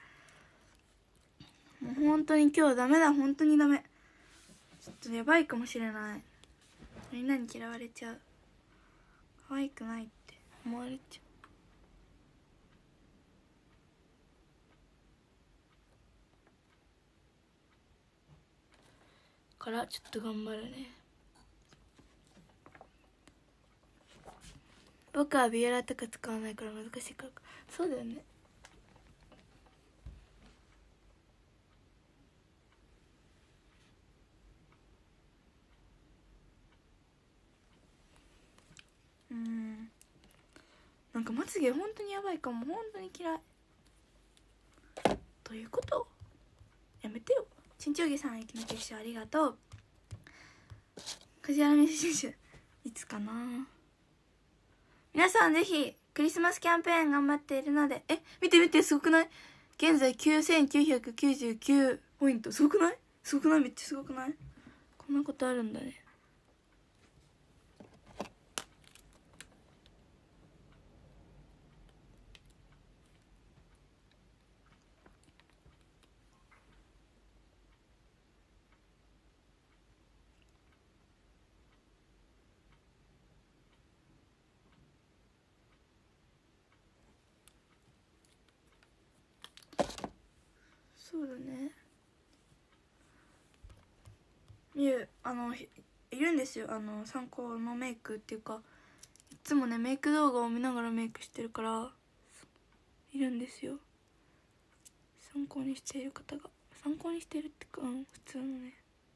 もう本当に今日ダメだ、本当にダメ。ちょっとやばいかもしれない。みんなに嫌われちゃう。可愛くないって思われちゃうからちょっと頑張るね。僕はビエラとか使わないから難しいから。そうだよね。なんかまつげ本当にやばいかも。本当に嫌い。ということやめてよ。ちんちょぎさん、雪の結晶ありがとう。梶原美選手いつかな。皆さんぜひクリスマスキャンペーン頑張っているので、見て見て、すごくない？現在9999ポイント。すごくない？すごくない？めっちゃすごくない？こんなことあるんだね。そうだね。みゆ、いるんですよ、参考のメイクっていうか、いつもねメイク動画を見ながらメイクしてるからいるんですよ。参考にしている方が、参考にしてるってか、普通のね、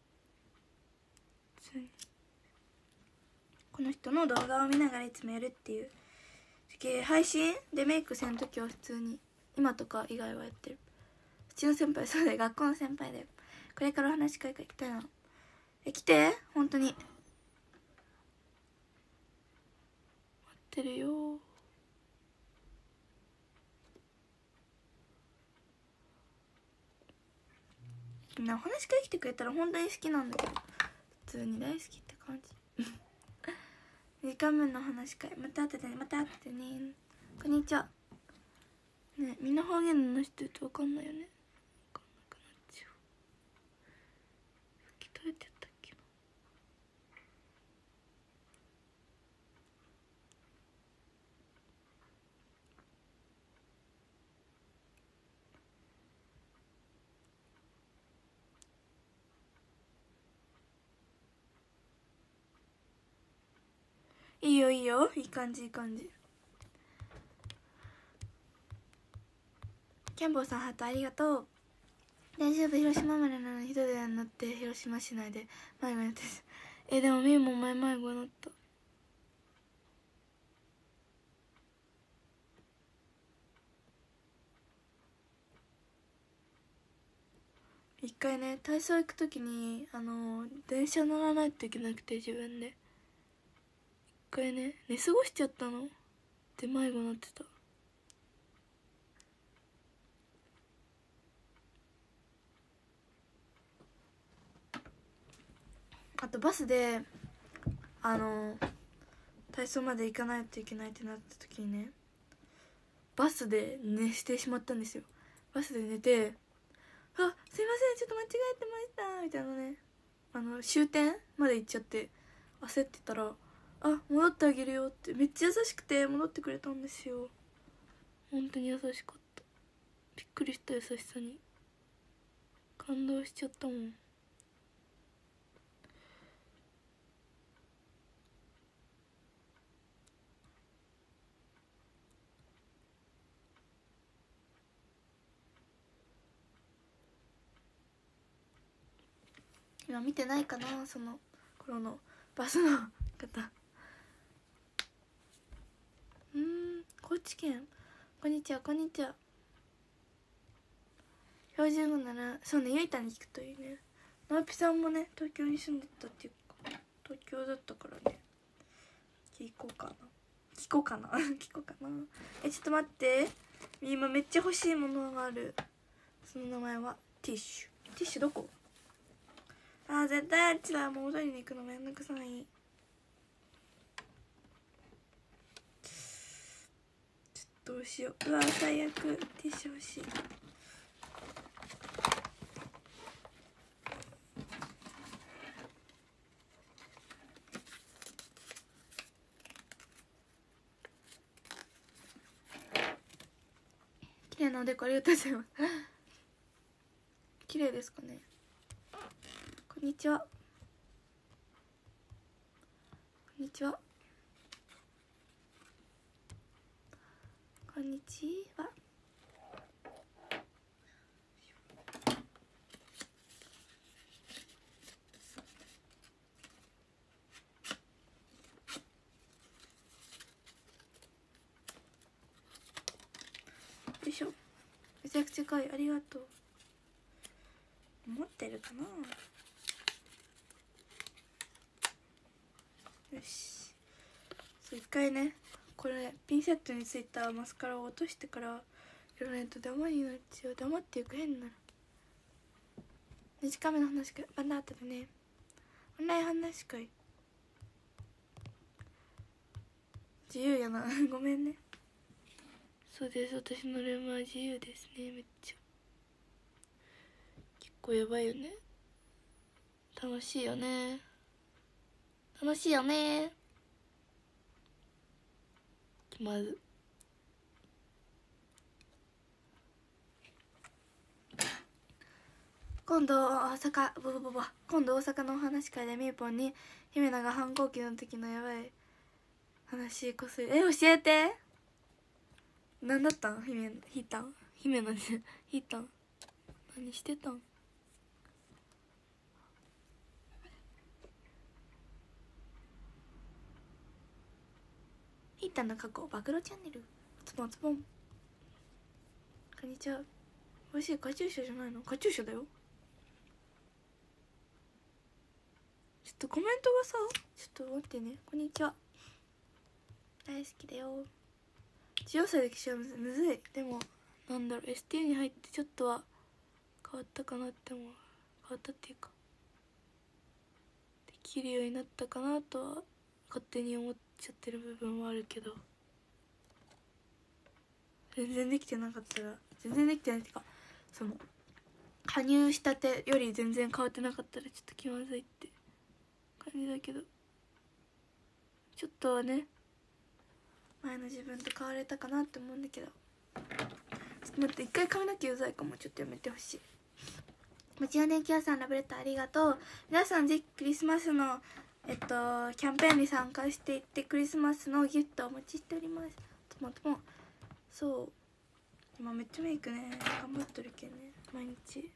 普通にこの人の動画を見ながらいつもやるっていう。配信でメイクせん時は普通に今とか以外はやってる。うちの先輩、そうだよ、学校の先輩でこれからお話し会行きたいな。来て、本当に待ってるよ。みんなお話し会来てくれたら本当に好きなんだけど、普通に大好きって感じ。2時間分の話し会、また後でね、また後でね。こんにちはね。みんな方言の話してると分かんないよね。分かんなくなっちゃう。さっきどうやってやったっけな。いいよいいよ、いい感じいい感じ。キャンボーさんハートありがとう。大丈夫、広島までなのに一人で乗って広島市内で迷子になってる。でもみーも前迷子になった。一回ね、体操行く時に電車乗らないといけなくて、自分で一回ね寝過ごしちゃったので迷子になってた。あとバスで体操まで行かないといけないってなった時にね、バスで寝してしまったんですよ。バスで寝て、あ、すいませんちょっと間違えてましたみたいなね、 終点まで行っちゃって焦ってたら「あ、戻ってあげるよ」ってめっちゃ優しくて戻ってくれたんですよ。本当に優しかった。びっくりした、優しさに感動しちゃったもん。今見てないかな、その頃のバスの方。高知県、こんにちはこんにちは。標準語ならそうね、ゆいたに聞くといいね。なおぴさんもね東京に住んでたっていうか、東京だったからね、聞こうかな聞こうかな聞こうかな。ちょっと待って、今めっちゃ欲しいものがある。その名前はティッシュ。ティッシュどこ？あー、絶対あっちだ。もう取りに行くのめんどくさい。どうしよう。うわ最悪。ティッシュ欲しい。綺麗なおでこありがとうございます綺麗ですかね。こんにちはこんにちはこんにちは。よいしょ。めちゃくちゃ可愛い、ありがとう。持ってるかな。よし。そう、一回ねこれピンセットについたマスカラを落としてからやらないとダマになっちゃう。黙っていく、変なの。2時間目の話会バンダーあったでね。オンライン話し会自由やなごめんね。そうです、私のルームは自由ですね。めっちゃ結構やばいよね。楽しいよね、楽しいよね。まず今度大阪今度大阪のお話し会でみーぽんに姫菜が反抗期の時のやばい話こする。教えて。何だったん？姫菜で引いたん？何してたん？引いたの過去暴露チャンネル。ズボンこんにちは。美味しい。カチューシャじゃないの？カチューシャだよ。ちょっとコメントがさ、ちょっと待ってね。こんにちは。大好きだよ。14歳で消しちゃうむずい。でもなんだろう、 ST に入ってちょっとは変わったかなって思う。変わったっていうかできるようになったかなとは勝手に思っちゃってる部分はあるけど、全然できてなかったら、全然できてないっていうか、その加入したてより全然変わってなかったらちょっと気まずいって感じだけど、ちょっとはね前の自分と変われたかなって思うんだけど。ちょっと待って、一回髪の毛うざいかも。ちょっとやめてほしい。もちろんね、きよさんラブレターありがとう。皆さんぜひクリスマスのキャンペーンに参加していってクリスマスのギフトをお待ちしております。そう今めっちゃメイクね頑張ってるけんね、毎日。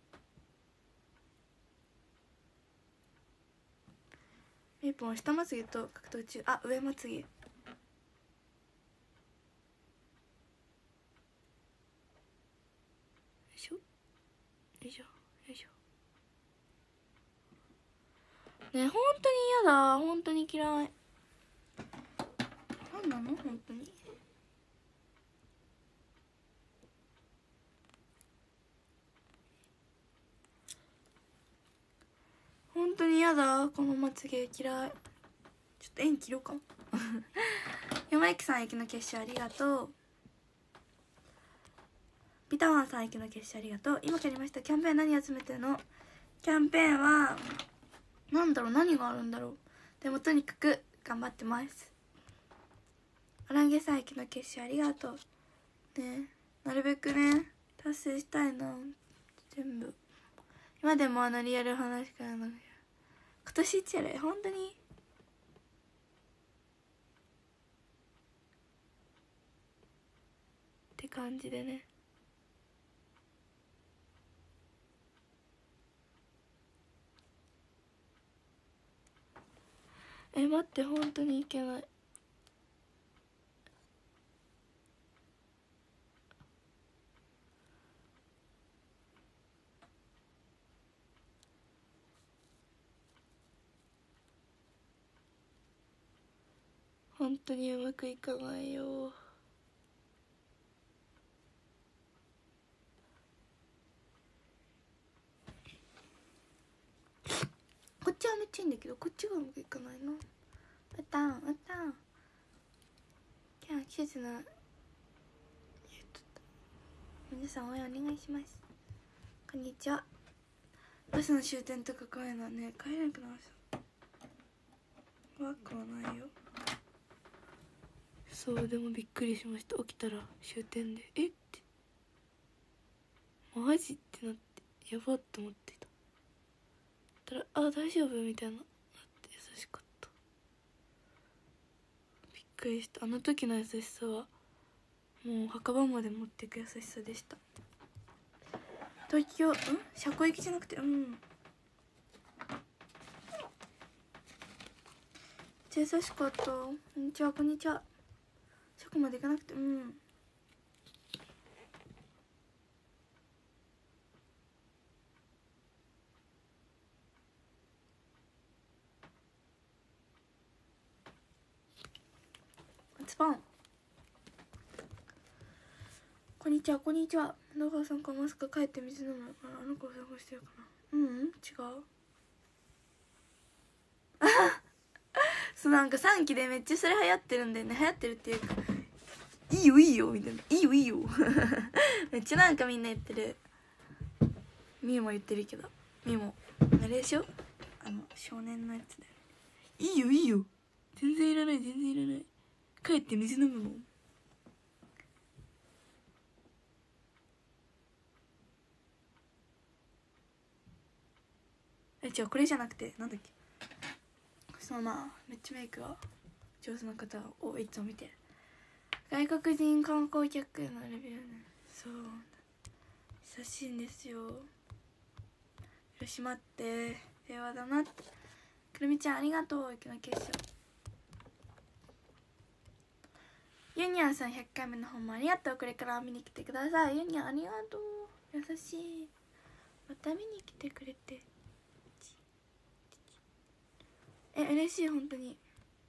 メイポン下まつげと格闘中。あ、上まつげ。よいしょよいしょよいしょ。ねえ、本当に嫌だ。本当に嫌い。なんなの本当に。本当に嫌だ。このまつげ嫌い。ちょっと縁切ろうか山駅さん駅の結晶ありがとう。ビタワンさん駅の結晶ありがとう。今やりましたキャンペーン何集めてるの？キャンペーンはなんだろう、何があるんだろう。でもとにかく頑張ってます。アランゲサイキの結晶ありがとうね。なるべくね達成したいな、全部。今でもリアル話から今年1やれ、本当にって感じでね。待って、本当にいけない。本当にうまくいかないよ。こっちはめっちゃいいんだけど、こっちがうまくいかないな。今日は季節の皆さん応援お願いします。こんにちは。バスの終点とか帰るのはね、帰れなくなるさ。怖くはないよ。そう、でもびっくりしました。起きたら終点でってマジってなって、やばって思ってたら、あ、大丈夫みたいななって優しかった。びっくりした。あの時の優しさはもう墓場まで持っていく優しさでした。東京車庫行きじゃなくてめっちゃ優しかった。こんにちは、こんにちは。車庫まで行かなくてズボン。こんにちは、こんにちは。野川さんかマスク帰って水飲む。あの子を探してるかな。違う。そう、なんか3期でめっちゃそれ流行ってるんだよね。流行ってるっていうか、いいよいいよみたいな、いいよいいよめっちゃなんかみんな言ってる。みーも言ってるけど、みーもあれでしょ、少年のやつだよ。いいよいいよ、全然いらない全然いらない、帰って水飲むもん。違う、これじゃなくてなんだっけ、そのめっちゃメイクが上手な方をいつも見てる外国人観光客のレビューね。そう久しいんですよ。広島って平和だなって。くるみちゃんありがとう。雪の結晶。ユニャンさん100回目の方もありがとう。これから見に来てください。ユニャンありがとう、優しい。また見に来てくれて嬉しい。本当に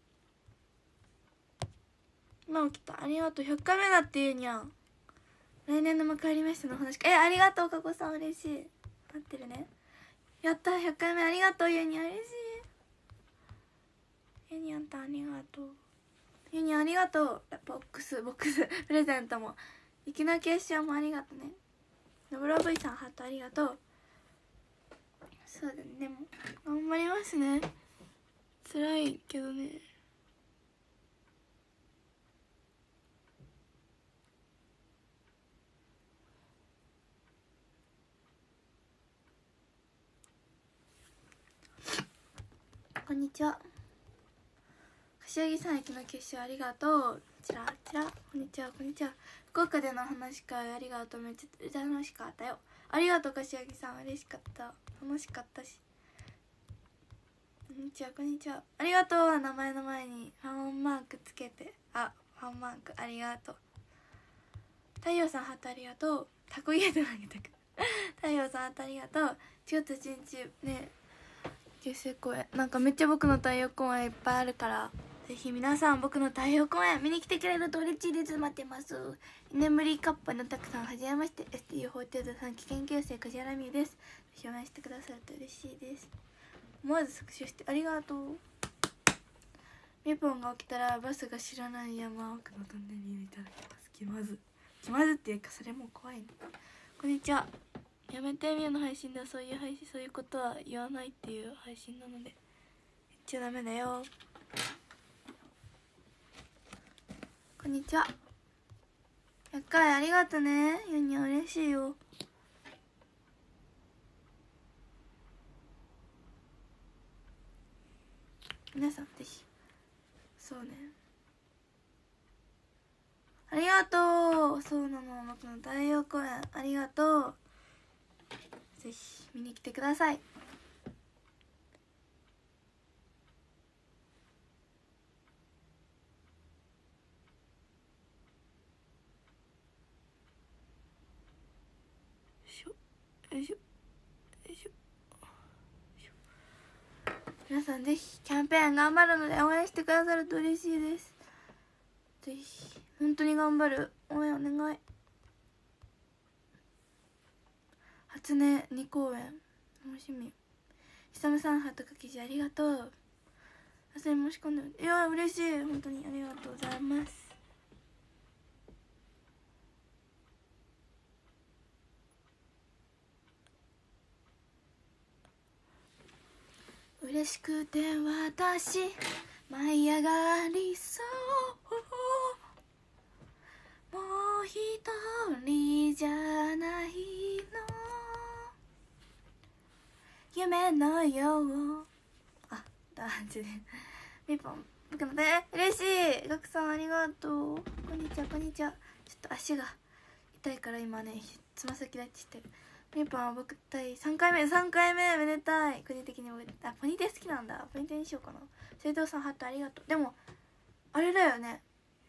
今起きた。ありがとう。100回目だってユニャン。来年の幕張メッセの話ありがとう。かこさん嬉しい。待ってるね。やった100回目ありがとうユニャン。嬉しい。ユニャンとありがとう。ユニャンありがとう。ボックスプレゼントも雪の結晶もありがとうね。ノブロブイさんハートありがとう。そうだね、でも頑張りますね。辛いけどね。こんにちは。柏木さん雪の結晶ありがとう。ちらちら。こんにちはこんにちは。福岡での話会ありがとう。めっちゃ楽しかったよ。ありがとう柏木さん、嬉しかった。楽しかったし。こんにちはこんにちは。ありがとう。名前の前にファンマークつけて、ファンマークありがとう。太陽さんハートありがとう。タコ家で投げたく太陽さんハートありがとう。4月1日ね、結成公演なんかめっちゃ僕の太陽公演いっぱいあるから、ぜひ皆さん僕の太陽公演見に来てくれると嬉しいです。待ってます。居眠りカッパのたくさんはじめまして、 STU48 期研究生梶原美優です。ぜひ応援してくださると嬉しいです。思わずスクショしてありがとう。ミポンが起きたらバスが知らない山奥のトンネルにいただきます。気まずっていうかそれも怖いね。こんにちは。 やめてみゆの配信ではそういう配信、そういうことは言わないっていう配信なので言っちゃダメだよ。こんにちは。100回ありがとね。ゆにゃ嬉しいよ。皆さんぜひ。そうね、ありがとう。そうなの、僕の太陽公演ありがとう。ぜひ見に来てください。よいしょよいしょ。皆さんぜひキャンペーン頑張るので応援してくださると嬉しいです。ぜひ本当に頑張る、応援お願い。初音2公演楽しみ。ひさむさんハート書き字ありがとう。それ申し込んで、いや嬉しい、本当にありがとうございます。嬉しくて私舞い上がりそう、もう一人じゃないの、夢のよう。あ、ダンジでピンポン、僕のね、嬉しい。ガクさんありがとう。こんにちはこんにちは。ちょっと足が痛いから今ねつま先立ちしてる。ピンポンは僕対3回目めでたい。個人的にポニテ好きなんだ。ポニテにしようかな。斉藤さんハートありがとう。でもあれだよね、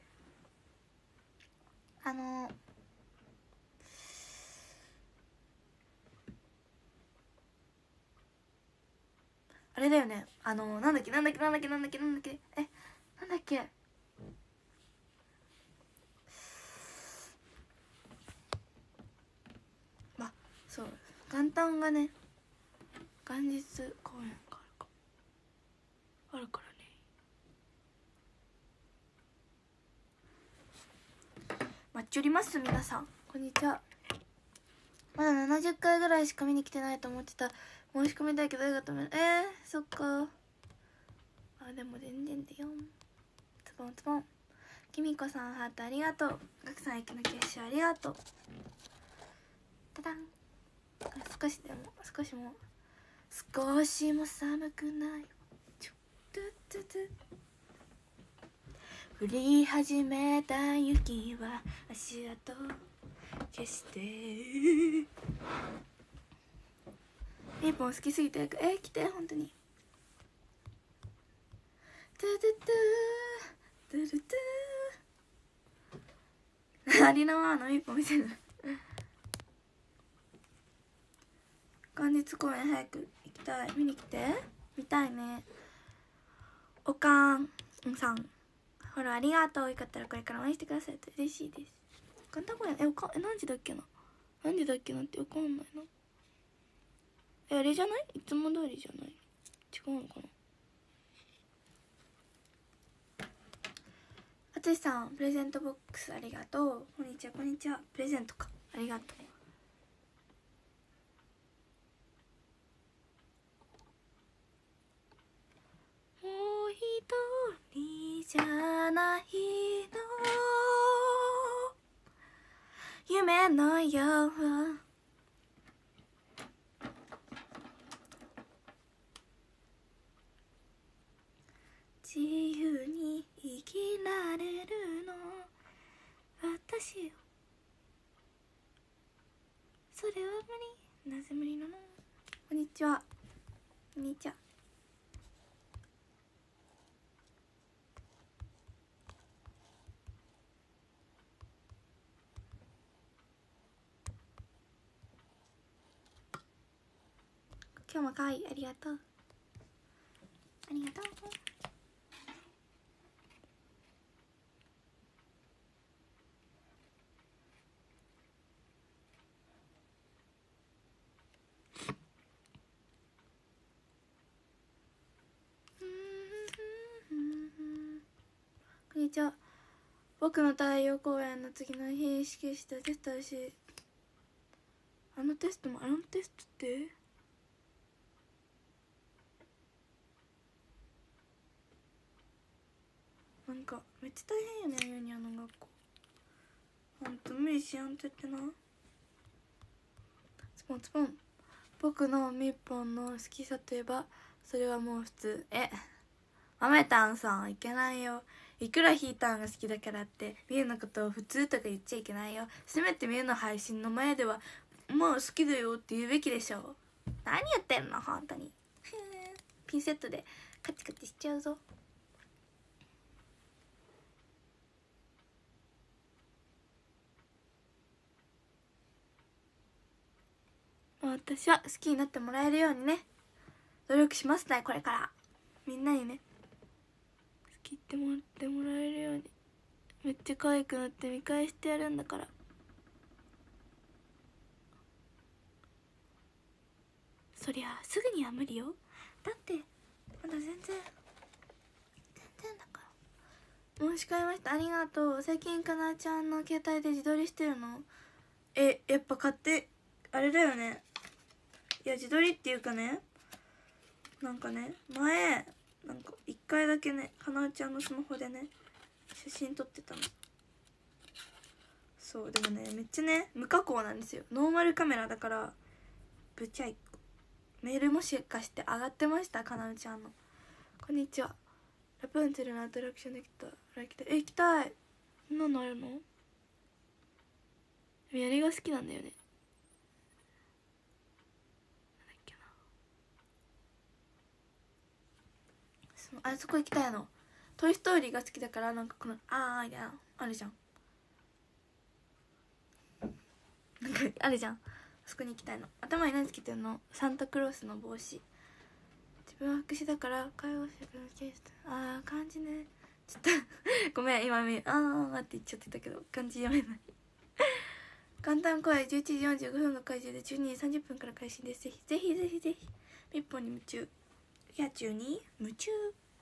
あれだよね、なんだっけえ、なんだっけ、まあそう、元旦がね元日公演があるからね。待ちおります。皆さんこんにちは。まだ70回ぐらいしか見に来てないと思ってた。申し込みたいけどありがとう。そっか。あ、でも全然だよ。ズボンズボン。きみこさんハートありがとう。ガクさん駅の結晶ありがとう。ただん。少しも寒くない。ちょっとずつ降り始めた雪は足跡消してピンポン好きすぎて来て本当に。トゥトゥトゥトゥトゥありのままのピンポン見せる元日公演早く行きたい。見に来て。見たいね。おかんさんフォローありがとう。よかったらこれから応援してくださると嬉しいです。元旦公演何時だっけなってわかんないな。あれじゃない、いつも通りじゃない、違うのかな。あつしさんプレゼントボックスありがとう。こんにちはこんにちは。プレゼントか、ありがとう。もう一人じゃないの、夢のよう。自由に生きられるの私よ、それは無理、なぜ無理なの。こんにちはこんにちは。今日も可愛い、ありがとうありがとう。こんにちは。僕の太陽公演の次の日意識して出たし、 のテストもあのテストってなんかめっちゃ大変よねユニアの学校。ほんと無理しやんとってな。スポンスポン。僕のみっぽんの好きさといえばそれはもう普通。アメタンさんいけないよ。いくらヒーターが好きだからってみゆのことを普通とか言っちゃいけないよ。せめてみゆの配信の前ではもう好きだよって言うべきでしょ。何言ってんの本当に。ピンセットでカチカチしちゃうぞ。私は好きになってもらえるようにね努力しますね。これからみんなにね好きって思ってもらえるようにめっちゃ可愛くなって見返してやるんだから。そりゃすぐには無理よ。だってまだ全然だから。申し込みました。ありがとう。最近かなちゃんの携帯で自撮りしてるの？やっぱ買ってあれだよね。いや自撮りっていうかね、なんかね前なんか1回だけねかなちゃんのスマホでね写真撮ってたの。そうでもねめっちゃね無加工なんですよ。ノーマルカメラだからぶちゃいメールもしかして上がってました？かなちゃんのこんにちは。ラプンツェルのアトラクションできたら行きたい。行きたい。何のあるの？やりが好きなんだよね。あそこ行きたいの。トイストーリーが好きだから、なんかこのみたいなあるじゃん。なんかあるじゃん。そこに行きたいの。頭に何つけてんの？サンタクロースの帽子。自分は白紙だから会話してくれる。漢字ね。ちょっとごめん今って言っちゃってたけど漢字読めない。簡単声11時45分の開始で12時30分から開始です。ぜひぜひぜひぜひ。ピッポンに夢中。いや中に夢中。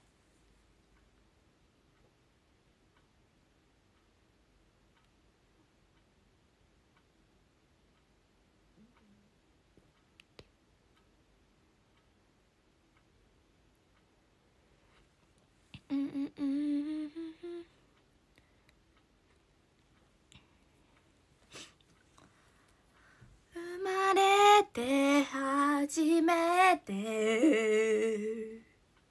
生まれて初めて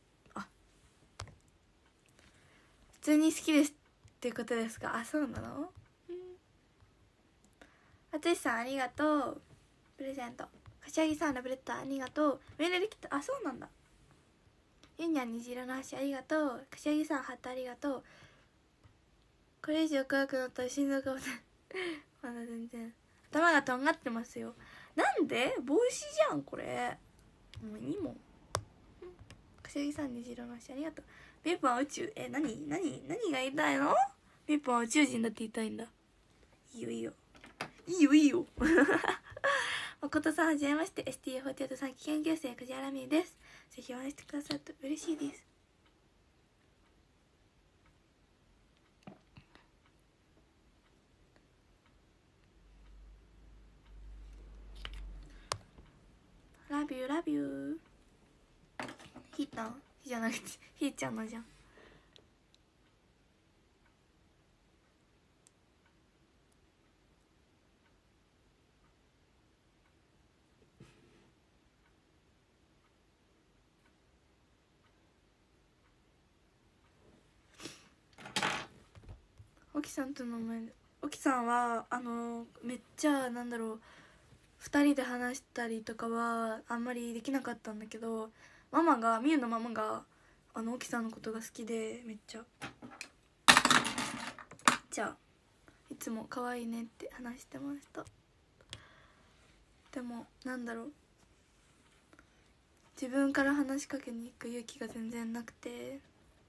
普通に好きですってことですか？そうなの？あつしさんありがとう。プレゼント。柏木さんラブレターありがとう。メールできた。そうなんだ。ゆんにゃん虹色の橋ありがとう。柏木さんハートありがとう。これ以上怖くなったら心臓がまだ全然頭がとんがってますよ。なんで帽子じゃんこれ。もういいもん。柏木さん虹色の橋ありがとう。ピッポンは宇宙。何が言いたいの？ピッポンは宇宙人だって言いたいんだ。いいよいいよ誠さんはじめまして。 STU48 3期研究生藤原美です。ぜひ応援してくださると嬉しいです。ラビューラビュー。ひーたんひじゃなくてひーちゃんのじゃん。沖さんとの前で沖さんはめっちゃなんだろう2人で話したりとかはあんまりできなかったんだけど、みゆのママが沖さんのことが好きでめっちゃじゃあいつも可愛いねって話してました。でもなんだろう自分から話しかけに行く勇気が全然なくて、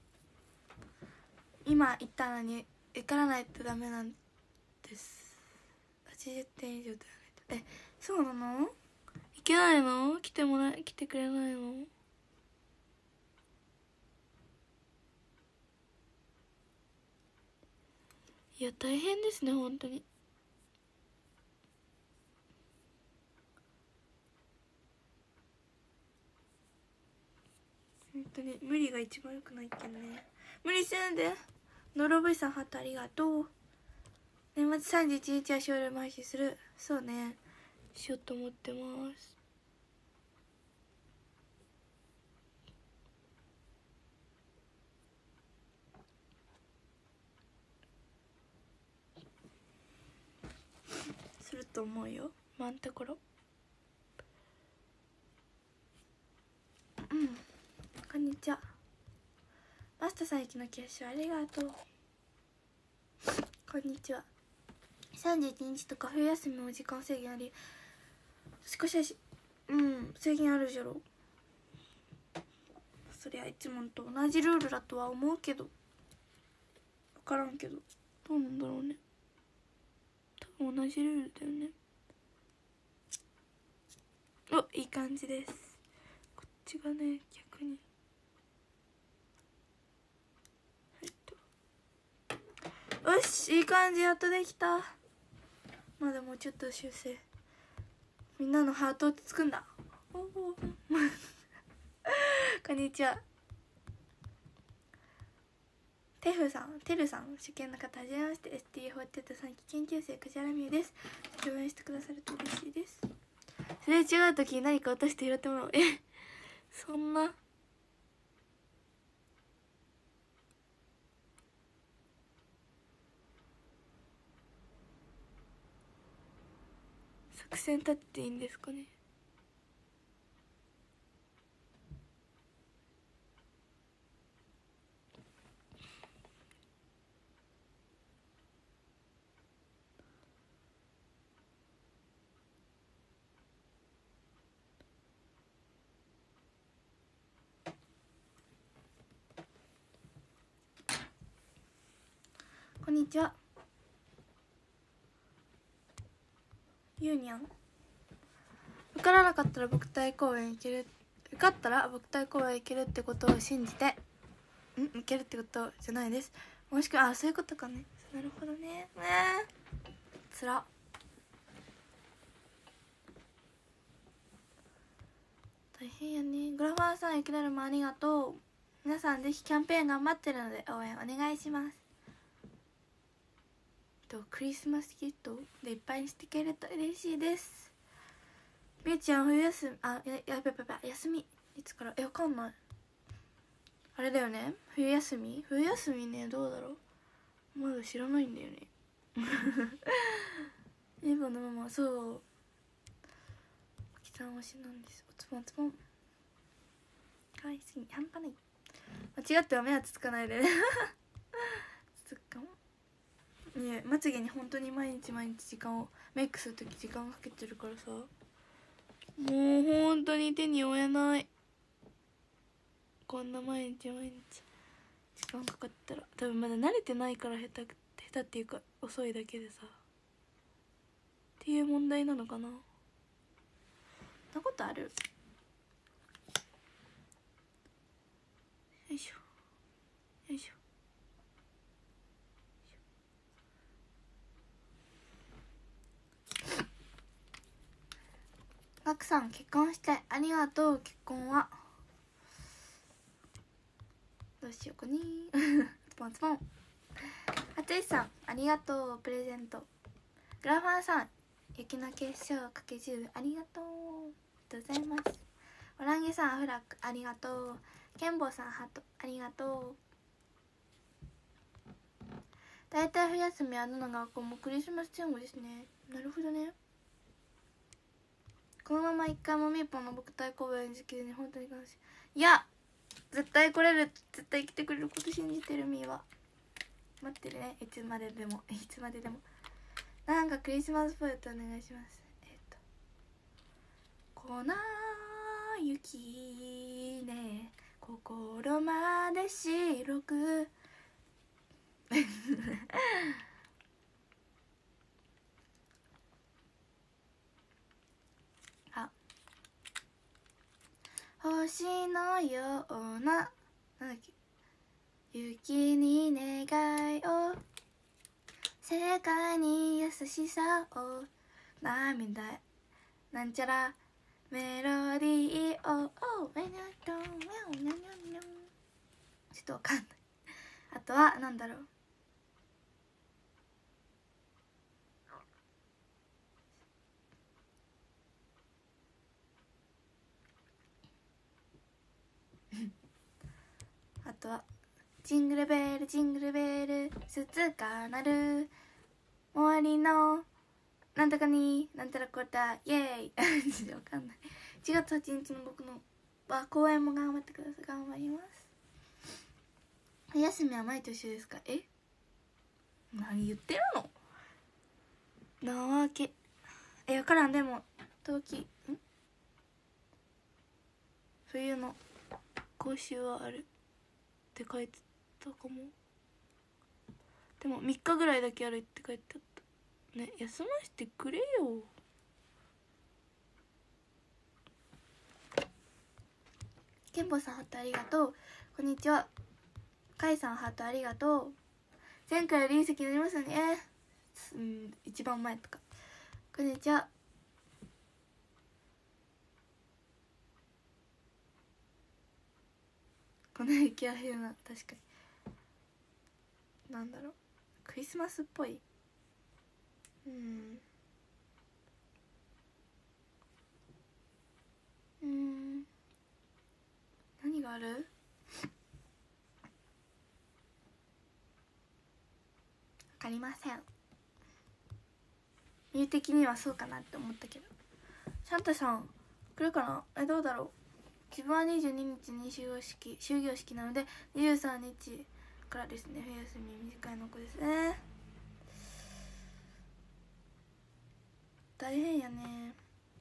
今言ったのに受からないとダメなんです。80点以上でそうなの？いけないの？来てくれないの？いや大変ですね本当に。 本当に無理が一番良くないけどね。無理せんで。ノロブイさんハートありがとう。年末31日はショールーム配信する。そうね、しようと思ってます。すると思うよ、今んところ。こんにちは。マスターさん、駅の決勝ありがとう。こんにちは。31日とか冬休みも時間制限あり、少しは制限あるじゃろ。そりゃいつもと同じルールだとは思うけど、分からんけど、どうなんだろうね。多分同じルールだよね。お、いい感じです。こっちがね、逆によし、いい感じ、やっとできた。まだもうちょっと修正。みんなのハート落ち着くんだ。おおこんにちは。てるさん、初見の方、はじめまして。 ST48 3期研究生、藤原美優です。応援してくださると嬉しいです。すれ違う時に何か落として拾ってもらおう。そんな作戦立っていいんですかね。こんにちは。ゆうにゃん。受からなかったら僕対公演行ける、受かったら僕対公演行けるってことを信じて、行けるってことじゃないです。もしくは、そういうことかね。なるほどね。つら。大変やね。グラファーさん、雪だるまありがとう。皆さんぜひキャンペーン頑張ってるので応援お願いします。クリスマスギフトでいっぱいにしてくれると嬉しいです。みゆちゃん、冬休み、やべ休みいつから、わかんない。あれだよね、冬休みね、どうだろう、まだ知らないんだよね。エヴァのママ、そう、きさん推しなんです。おつぼんつぼん、かわいすぎ半端ない。間違っては目はつつかないでね。つつくかもね。まつげに本当に毎日時間を、メイクするとき時間かけてるからさ、もう本当に手に負えない。こんな毎日時間かかったら、多分まだ慣れてないから下手っていうか遅いだけでさっていう問題なのかな。そんなことある？よいしょよいしょ。ガクさん、結婚してありがとう。結婚はどうしようかね。スポンスポン。はついさん、ありがとう。プレゼント。グラファーさん、雪の結晶かけ10ありがとう。ありがとうございます。オランゲさん、フラッグありがとう。ケンボーさん、ハートありがとう。だいたい冬休みあるのがもうクリスマス前後ですね。なるほどね。このまま一回もみーぽんの僕対公演時期に本当に感謝。いや、絶対来れる、絶対来てくれること信じてる。みーは待ってるね。いつまででもなんかクリスマスポエトお願いします。粉雪ね、心まで白く星のような、なんだっけ、雪に願いを、世界に優しさを、涙なんちゃらメロディーを、メニャトンニャニャニャニャちょっとわかんない。あとはなんだろう、あとはジングルベルジングルベル鈴が鳴る終わりのなんとかになんたらこったイエーイわかんない。1月8日の僕の公演も頑張ってください。頑張ります。冬休みは毎年ですか？何言ってるのなわけ。わからん。でも冬の講習はあるって書いてたかも。でも3日ぐらいだけあるって書いてあったね。休ませてくれよ。ケンポさんハートありがとう。こんにちは。カイさんハートありがとう。前回よりいい席になりましたね。一番前とか。こんにちは。この雪は冬な。確かになんだろう、クリスマスっぽい。何がある？わかりません。身的にはそうかなって思ったけど。サンタさん来るかな？どうだろう。自分は22日に終業式なので23日からですね。冬休み短いの子ですね。大変やね。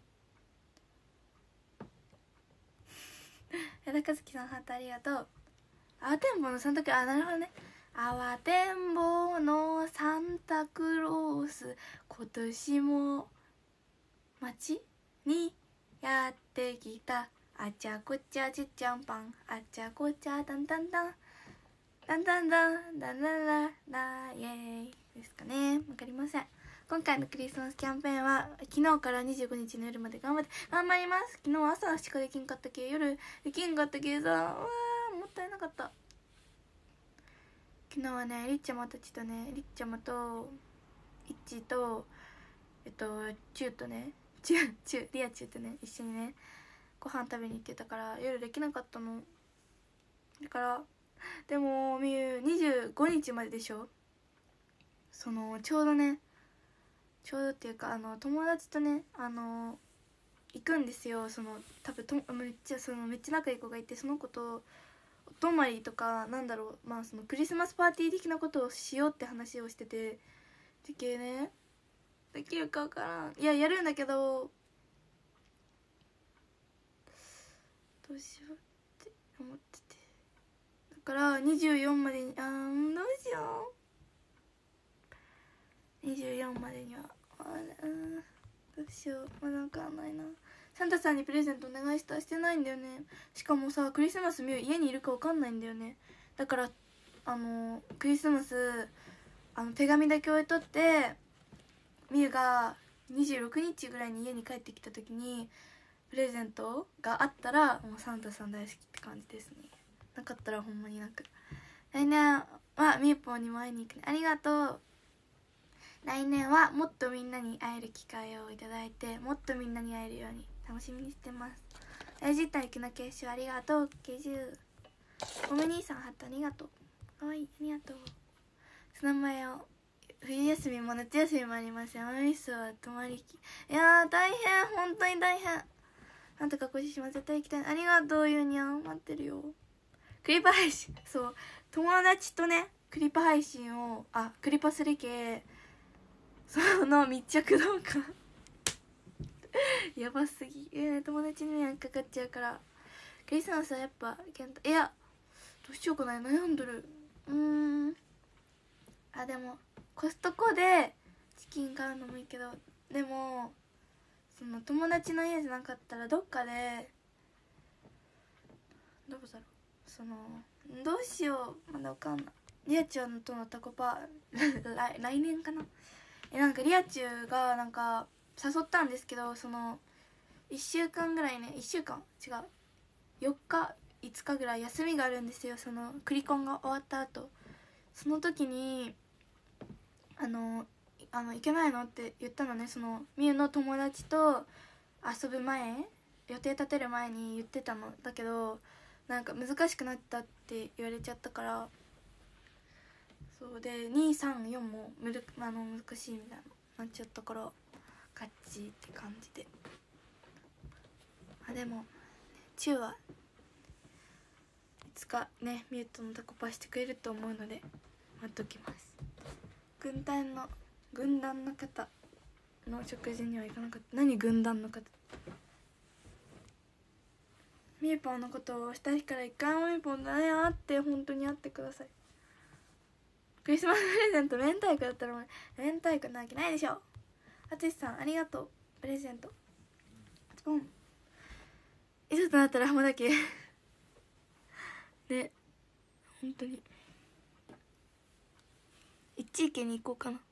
矢田和樹さんハートありがとう。慌てんぼうのサンタクロース、なるほどね。慌てんぼうのサンタクロース、今年も街にやってきた。あちゃこちゃちっちゃんパン、あちゃこちゃだんだんだんだんだんだんだんだんだんだイエーイですかね。わかりません。今回のクリスマスキャンペーンは昨日から25日の夜まで頑張ります。昨日朝しかできんかったけ、夜できんかったけさ、もったいなかった。昨日はね、りっちゃまたちとね、りっちゃまといっちーとチューとね、チューリアチューとね、一緒にねご飯食べに行ってたから夜できなかったの。だからでもみゆ25日まででしょ。そのちょうどっていうか友達とね行くんですよ。その多分めっちゃ仲いい子がいて、その子とお泊まりとかなんだろう、そのクリスマスパーティー的なことをしようって話をしてて、でけねできるか分からん。いややるんだけどどうしようって思ってて、だから24までにどうしよう。24までにはどうしよう。まだ分かんないな。サンタさんにプレゼントお願いしてないんだよね。しかもさ、クリスマスミュウ家にいるか分かんないんだよね。だからクリスマス手紙だけ置いとって、ミュウが26日ぐらいに家に帰ってきた時にプレゼントがあったらもうサンタさん大好きって感じですね。なかったらほんまになんか。来年はみゆぽんにも会いに行くね。ありがとう。来年はもっとみんなに会える機会をいただいて、もっとみんなに会えるように楽しみにしてます。大実体の結晶ありがとう。ケジューおめ兄さんハットありがとう。はい、ありがとう。その前を冬休みも夏休みもありますよ。ミスは泊まりき、いやー大変、本当に大変。なんとか更新します。絶対行きたい。ありがとうゆうにゃん、待ってるよ。クリパ配信、そう友達とねクリパ配信をクリパする系、その密着動画やばすぎ。友達に迷惑かかっちゃうから。クリスマスはやっぱいやどうしようかな、悩んどる。でもコストコでチキン買うのもいいけど、でもその友達の家じゃなかったらどっかでどうだろう、そのどうしよう、まだわかんない。リアチュウとのタコパ来年かな。なんかリアチュウがなんか誘ったんですけど、その1週間ぐらいね、1週間違う4日 5日ぐらい休みがあるんですよ、そのクリコンが終わった後。その時に行けないのって言ったのね、そのみゆの友達と遊ぶ前、予定立てる前に言ってたのだけど、なんか難しくなったって言われちゃったから、そうで234も難しいみたいななっちゃったから、ガチって感じで。でもチューはいつかねミュートのタコパしてくれると思うので待っときます。軍団の方の食事には行かなかった。何軍団の方。みーぽんのことをした日から一回もみーぽんだね会って本当に会ってください。クリスマスプレゼント明太子だったら明太子なわけないでしょ。あつしさんありがとう。プレゼントポン。いざとなったら浜田家ね、本当に一位家に行こうかな。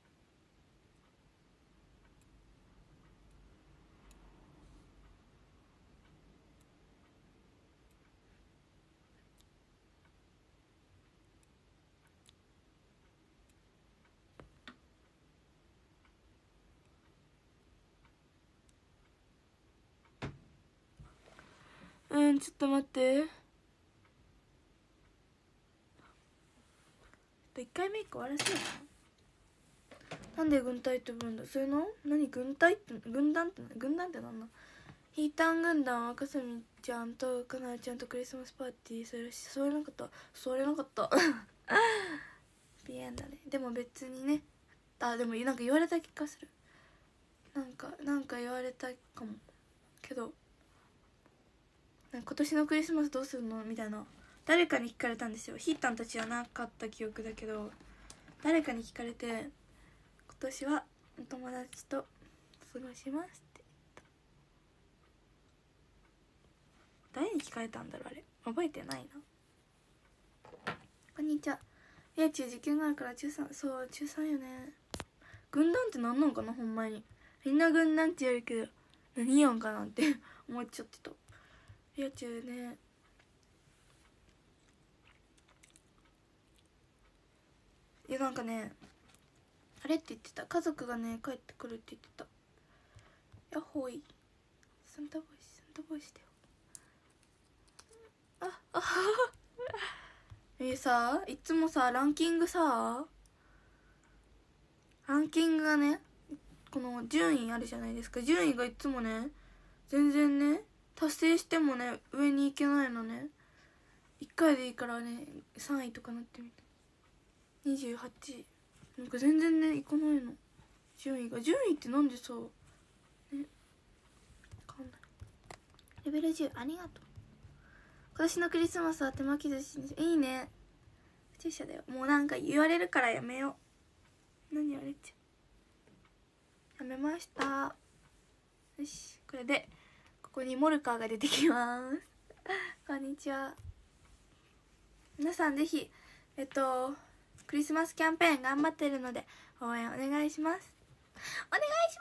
ちょっと待って、1回目以降終わらせよう。なんで軍隊って呼ぶんだ。それの何軍隊って軍団ってなんだ。ヒータン軍団はかさみちゃんとかなちゃんとクリスマスパーティーするし、それなかったピエンだね。でも別にね、でもなんか言われた気がする。なんか言われたかもけど、今年のクリスマスどうするのみたいな誰かに聞かれたんですよ。ヒータンたちはなかった記憶だけど、誰かに聞かれて、今年はお友達と過ごしますって言った。誰に聞かれたんだろう、あれ覚えてないな。こんにちは。いや中受験があるから中3。そう中3よね。軍団って何なんかな、ほんまにみんな軍団って言われるけど何やんかなんて思っちゃってた。いや中ね、いやなんかね、あれって言ってた。家族がね帰ってくるって言ってた。やっほいサンタボイスだよ。あさ、いつもさランキングがね、この順位あるじゃないですか。順位がいつもね全然ね達成してもね上に行けないのね。1回でいいからね3位とかなってみた。28位なんか全然ねいかないの。順位ってなんでさね、分かんない。レベル10ありがとう。今年のクリスマスは手巻き寿司にいいね。注射だよ。もうなんか言われるからやめよう。何言われちゃう。やめました。よし、これでここにモルカーが出てきますこんにちは。皆さんぜひクリスマスキャンペーン頑張ってるので応援お願いします。お願いし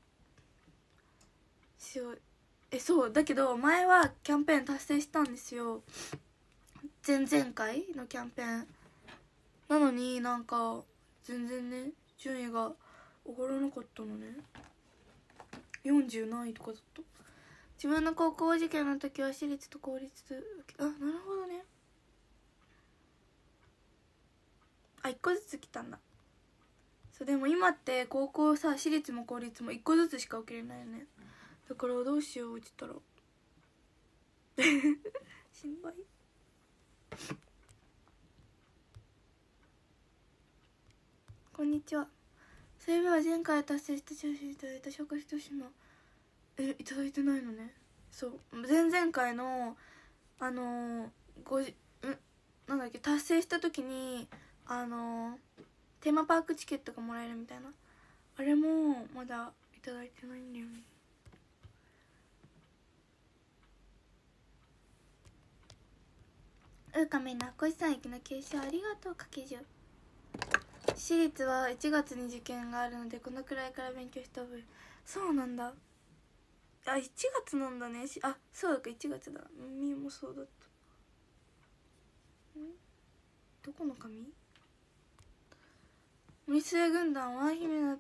ますそうだけど前はキャンペーン達成したんですよ、前々回のキャンペーンなのに、なんか全然ね順位が上がらなかったのね。40何位とかだった。自分の高校受験の時は私立と公立、なるほどね。1個ずつ来たんだ。そうでも今って高校さ、私立も公立も1個ずつしか受けれないよね。だからどうしようって言ったら心配。こんにちは。そういえば前回達成した調子いただいた紹介してほしいな。いただいてないのね。そう前々回のなんだっけ、達成した時にテーマパークチケットがもらえるみたいな、あれもまだいただいてないんだよね。かめなこしさん、駅の継承ありがとう。かけ10。私立は1月に受験があるのでこのくらいから勉強した方がいい。そうなんだ。1月なんだね。そうか1月だ。みーもそうだった。 どこの髪？ミス軍団は姫な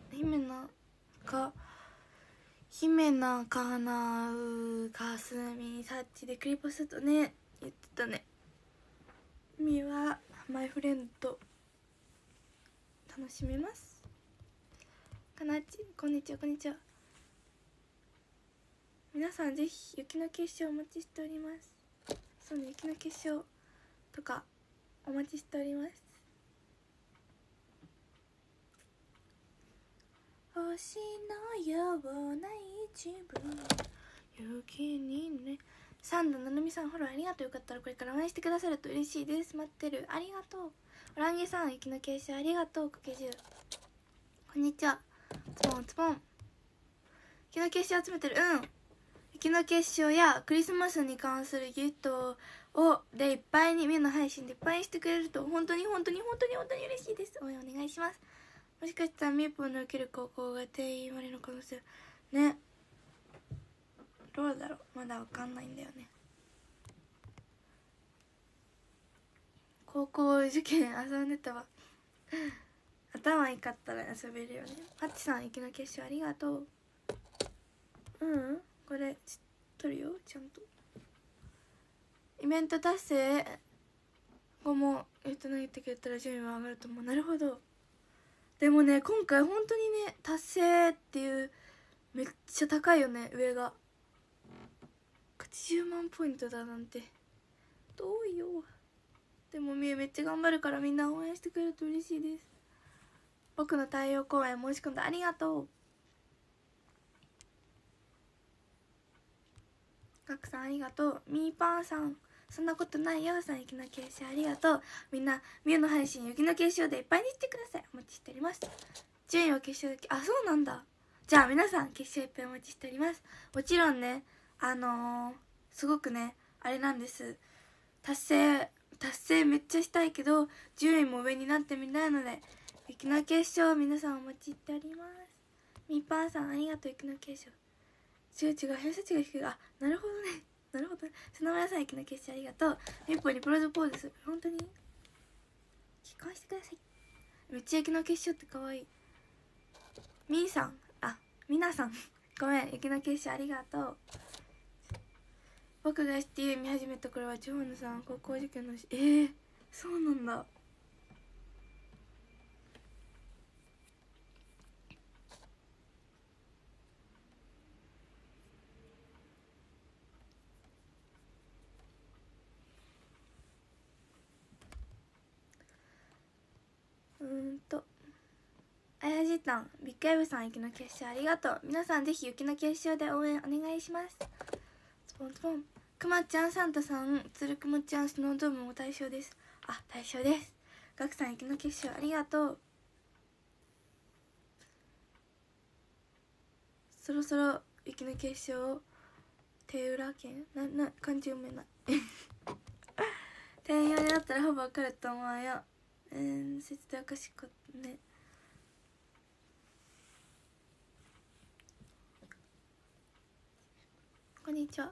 かなうかすみさっちでクリポスとね言ってたね。みはマイフレンド楽しめます。かなちこんにちは。こんにちは。皆さんぜひ雪の結晶お待ちしております。そうね、雪の結晶とかお待ちしております。星のような一部雪にね。サンドななみさんフォローありがとう。よかったらこれから応援してくださると嬉しいです。待ってる。ありがとう。オランゲさん雪の結晶ありがとう。かけ10こんにちは。ズボンズボン。雪の結晶集めてる。雪の結晶やクリスマスに関するギフトをでいっぱいに目の配信でいっぱいにしてくれると本当に嬉しいです。応援お願いします。もしかしたらミーポンの受ける高校が定員割れの可能性ね。どうだろう、まだわかんないんだよね。高校受験遊んでたわ頭いいかったら遊べるよね。ハッチさん雪の結晶ありがとう。これ撮るよちゃんと。イベント達成後も投げてくれたら順位は上がると思う。なるほど。でもね今回本当にね達成っていうめっちゃ高いよね。上が80万ポイントだなんて遠いよ。でもめっちゃ頑張るからみんな応援してくれると嬉しいです。僕の太陽公演申し込んだありがとう。ガクさんありがとう。ミーパンさんそんなことないよさん雪の結晶ありがとう。みんなミュウの配信雪の結晶でいっぱいにしてください。お待ちしております。順位は結晶だけ。あ、そうなんだ。じゃあ皆さん結晶いっぱいお待ちしております。もちろんねすごくねあれなんです。達成めっちゃしたいけど順位も上になってみたいので雪の結晶皆さんお待ちしております。みーぱんさんありがとう。雪の結晶違う偏差値が低い。あ、なるほどねなるほど。砂村さん雪の結晶ありがとう。みっぽにプロポーズする。本当に結婚してください。めっちゃ雪の結晶ってかわいい。みーさんみなさんごめん雪の結晶ありがとう。僕が STU 見始めた頃は地方のさん高校受験のそうなんだ。あやじたんビッグエブさん雪の結晶ありがとう。皆さんぜひ雪の結晶で応援お願いします。スポンスポン。くまちゃんサンタさんつるくもちゃんスノードームも対象です。あ、対象です。ガクさん雪の結晶ありがとう。そろそろ雪の結晶手裏剣漢字読めない店員用になったらほぼ分かると思うよ。説でおかしくね。こんにちは。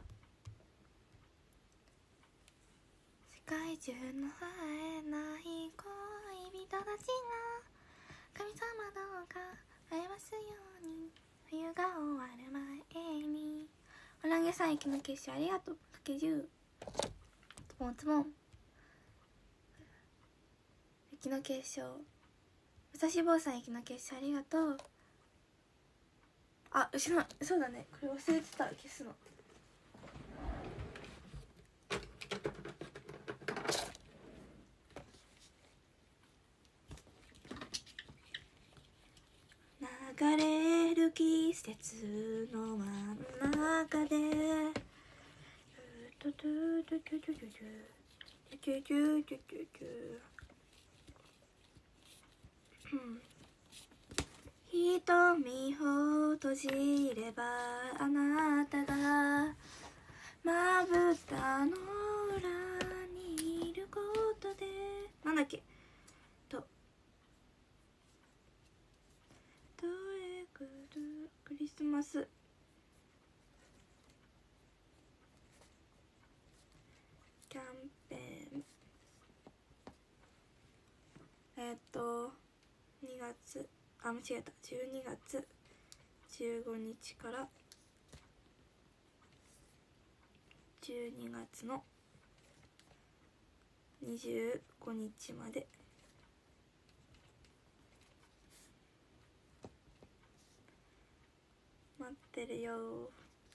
世界中の会えない恋人たちが神様どうか会えますように冬が終わる前に。オランゲさん雪の結晶ありがとう。かけ10つぼんつぼん。雪の結晶武蔵坊さん雪の結晶ありがとう。あ、後ろそうだねこれ忘れてた消すの。流れる季節の真ん中で瞳を閉じればあなたがまぶたの裏にいることでなんだっけとどれくるクリスマスキャンペーン 2月間違えた、12月15日から12月の25日まで待ってるよ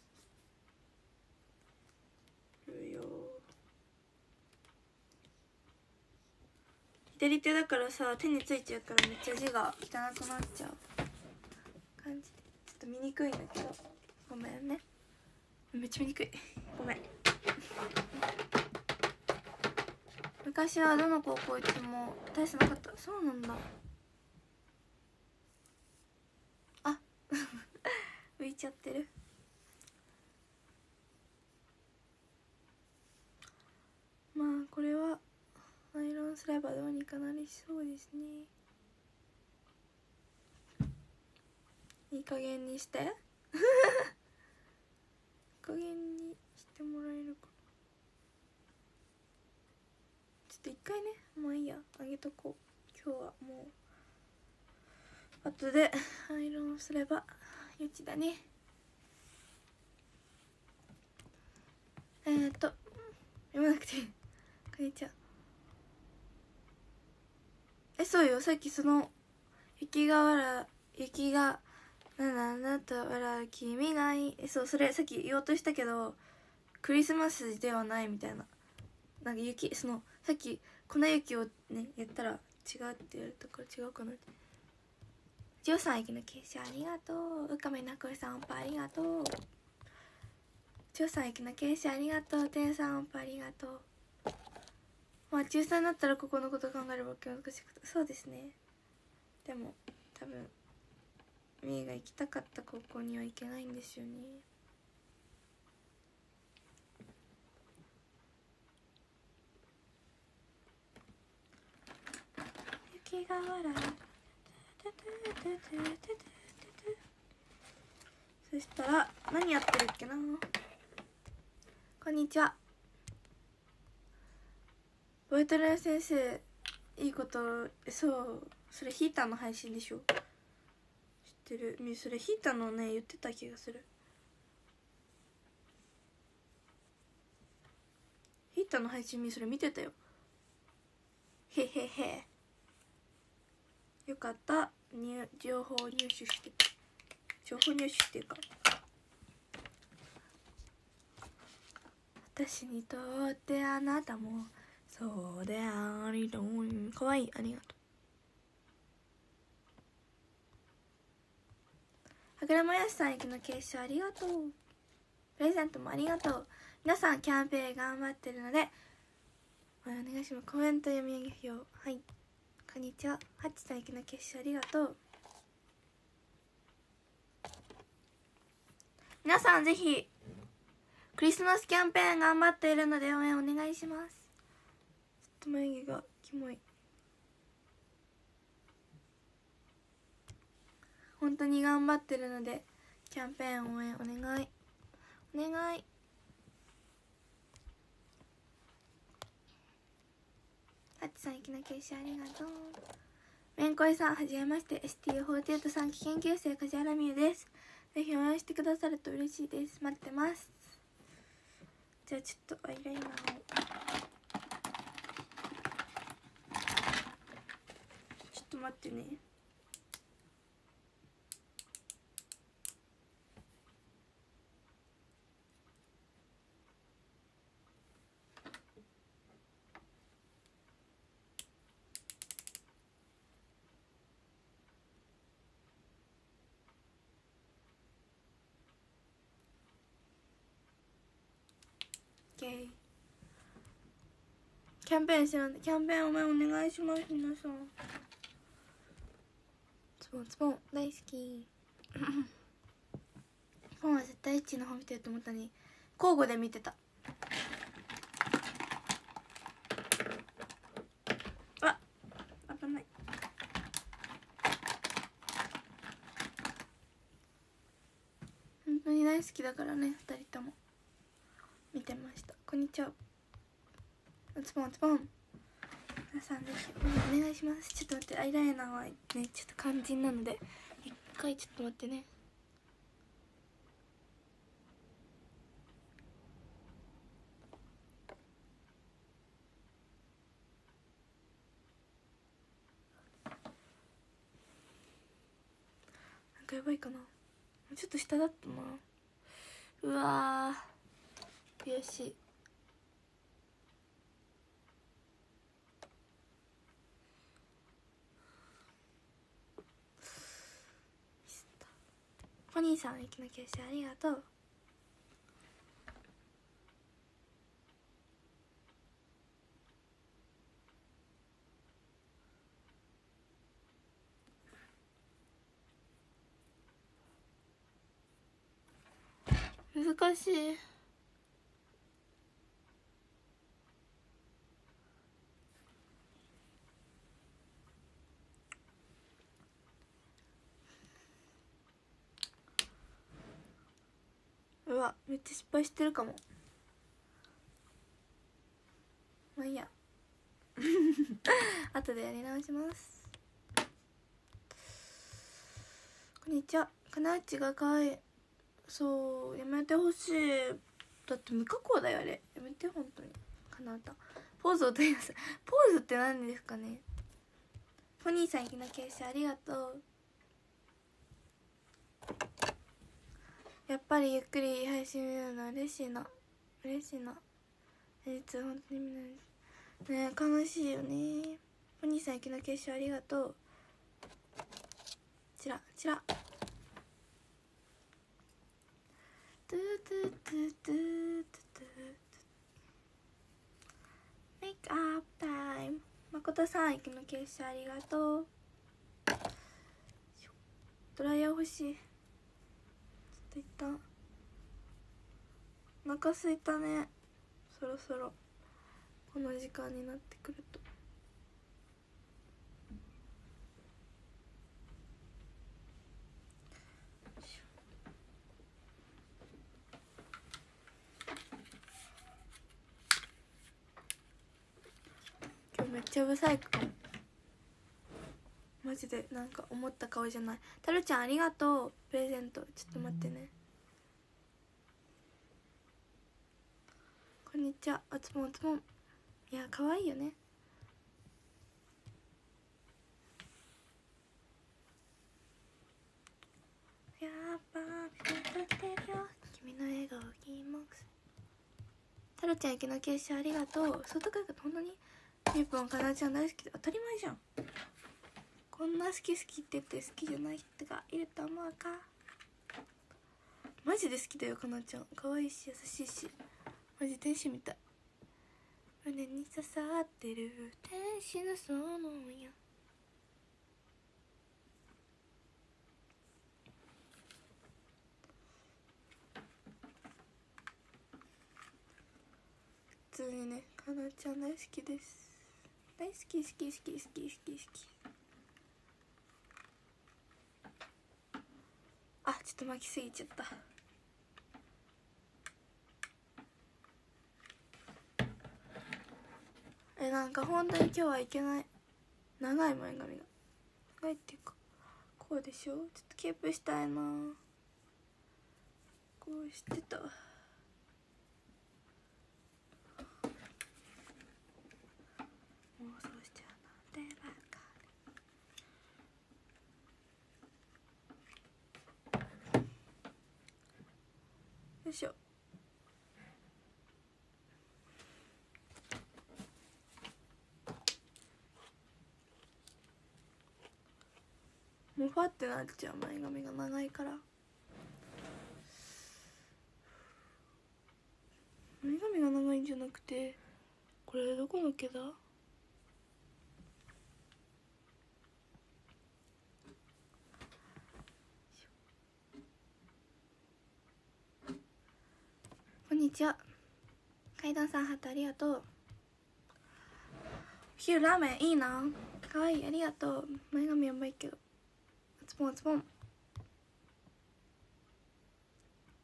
左手だからさ、手についちゃうからめっちゃ字が汚くなっちゃう感じで、ちょっと見にくいんだけどごめんね。めっちゃ見にくい、ごめん。昔はどの高校行っても大してなかった。そうなんだ。あ浮いちゃってる。まあこれはアイロンすればどうにかなりそうですね。いい加減にしていい加減にしてもらえるか。ちょっと一回ね、もういいや、あげとこう。今日はもう後でアイロンすればよちだね。読まなくていいこんにちは。そうよ、さっきその雪がなんだと笑う君がいい、そう、それさっき言おうとしたけどクリスマスではないみたいな。なんか雪、そのさっき粉雪をねやったら違うって言われたから違うかなって。ジョーさん駅の結晶ありがとう。うかめなこいさんおっぱいありがとう。ジョーさん駅の結晶ありがとう。てんさんおっぱいありがとう。まあ中3になったらここのこと考えれば難しいこと。そうですね。でも多分みーが行きたかった高校には行けないんですよね。雪が笑う。そしたら何やってるっけな。こんにちは。ボイトレ先生いいこと、そう、それヒーターの配信でしょ。知ってる。それヒーターのね言ってた気がする。ヒーターの配信それ見てたよ。へへへ。よかった。情報入手して、情報入手っていうか、私にとってあなたもそうでありとう。かわいい、ありがとう。はぐらもやしさん駅の結晶ありがとう。プレゼントもありがとう。皆さんキャンペーン頑張ってるのでお願いします。コメント読み上げ表。はい、こんにちは。ハッチさん駅の結晶ありがとう。皆さんぜひクリスマスキャンペーン頑張っているので応援お願いします。ちょっと眉毛がキモい。本当に頑張ってるのでキャンペーン応援お願いお願い。ハッチさん駅の結晶ありがとう。めんこいさんはじめまして。 STU48 3期研究生梶原美優です。ぜひ応援してくださると嬉しいです。待ってます。じゃあちょっとアイライナーをちょっと待ってね。キャンペーンしてるんで、キャンペーンお願いします。皆さんズボンズボン大好き本は絶対1の方見てると思ったのに交互で見てた。あ、危ない。本当に大好きだからね、2人とも見てました。こんにちは。ズボンズボン皆さんぜひお願いします。ちょっと待って、アイライナーはねちょっと肝心なので一回ちょっと待ってね。なんかやばいかな、ちょっと下だったな。うわー悔しい。ポニーさん、息の結晶ありがとう。難しい。うわ、めっちゃ失敗してるかも。まあいいや後でやり直します。こんにちは。かなうちがかわいい。そう、やめてほしい。だって無加工だよあれ。やめて本当に。かなうたポーズを取ります。ポーズって何ですかね。ポニーさん、息の結晶ありがとう。やっぱりゆっくり配信見るの嬉しいな。嬉しいな。実は本当にみんなね悲しいよね。ポニーさん、息の結晶ありがとう。チラチラトゥトゥトゥトゥトゥトゥメイクアップタイム。誠さん、息の結晶ありがとう。ドライヤー欲しい。ちょっと一旦お腹すいたね。そろそろこの時間になってくると。今日めっちゃブサイクかも。マジでなんか思った顔じゃない。タルちゃんありがとう。プレゼントちょっと待ってね。こんにちは。おつもんおつもん。いや可愛いよね。やっぱ見とってるよ君の笑顔キモくせ。タルちゃん、息の結晶ありがとう。外から本当に日本かなちゃん大好きで当たり前じゃん。こんな好き好きって言って好きじゃない人がいると思うか。マジで好きだよかなちゃん。可愛いし優しいしマジ天使みたい。胸に刺さってる天使のそのや。普通にねかなちゃん大好きです。大好き好き好き好き好き好き。あ、ちょっと巻きすぎちゃった。なんか本当に今日はいけない。長い前髪が長いっていうかこうでしょ。ちょっとキープしたいな。こうしてた。もうそうしちゃうなんてばかり。よいしょ。もうファってなっちゃう前髪が長いから。前髪が長いんじゃなくてこれどこの毛だ。こんにちは。階段さんハートありがとう。ヒューラーメンいいな。かわいいありがとう。前髪やばいけどズボンズボン。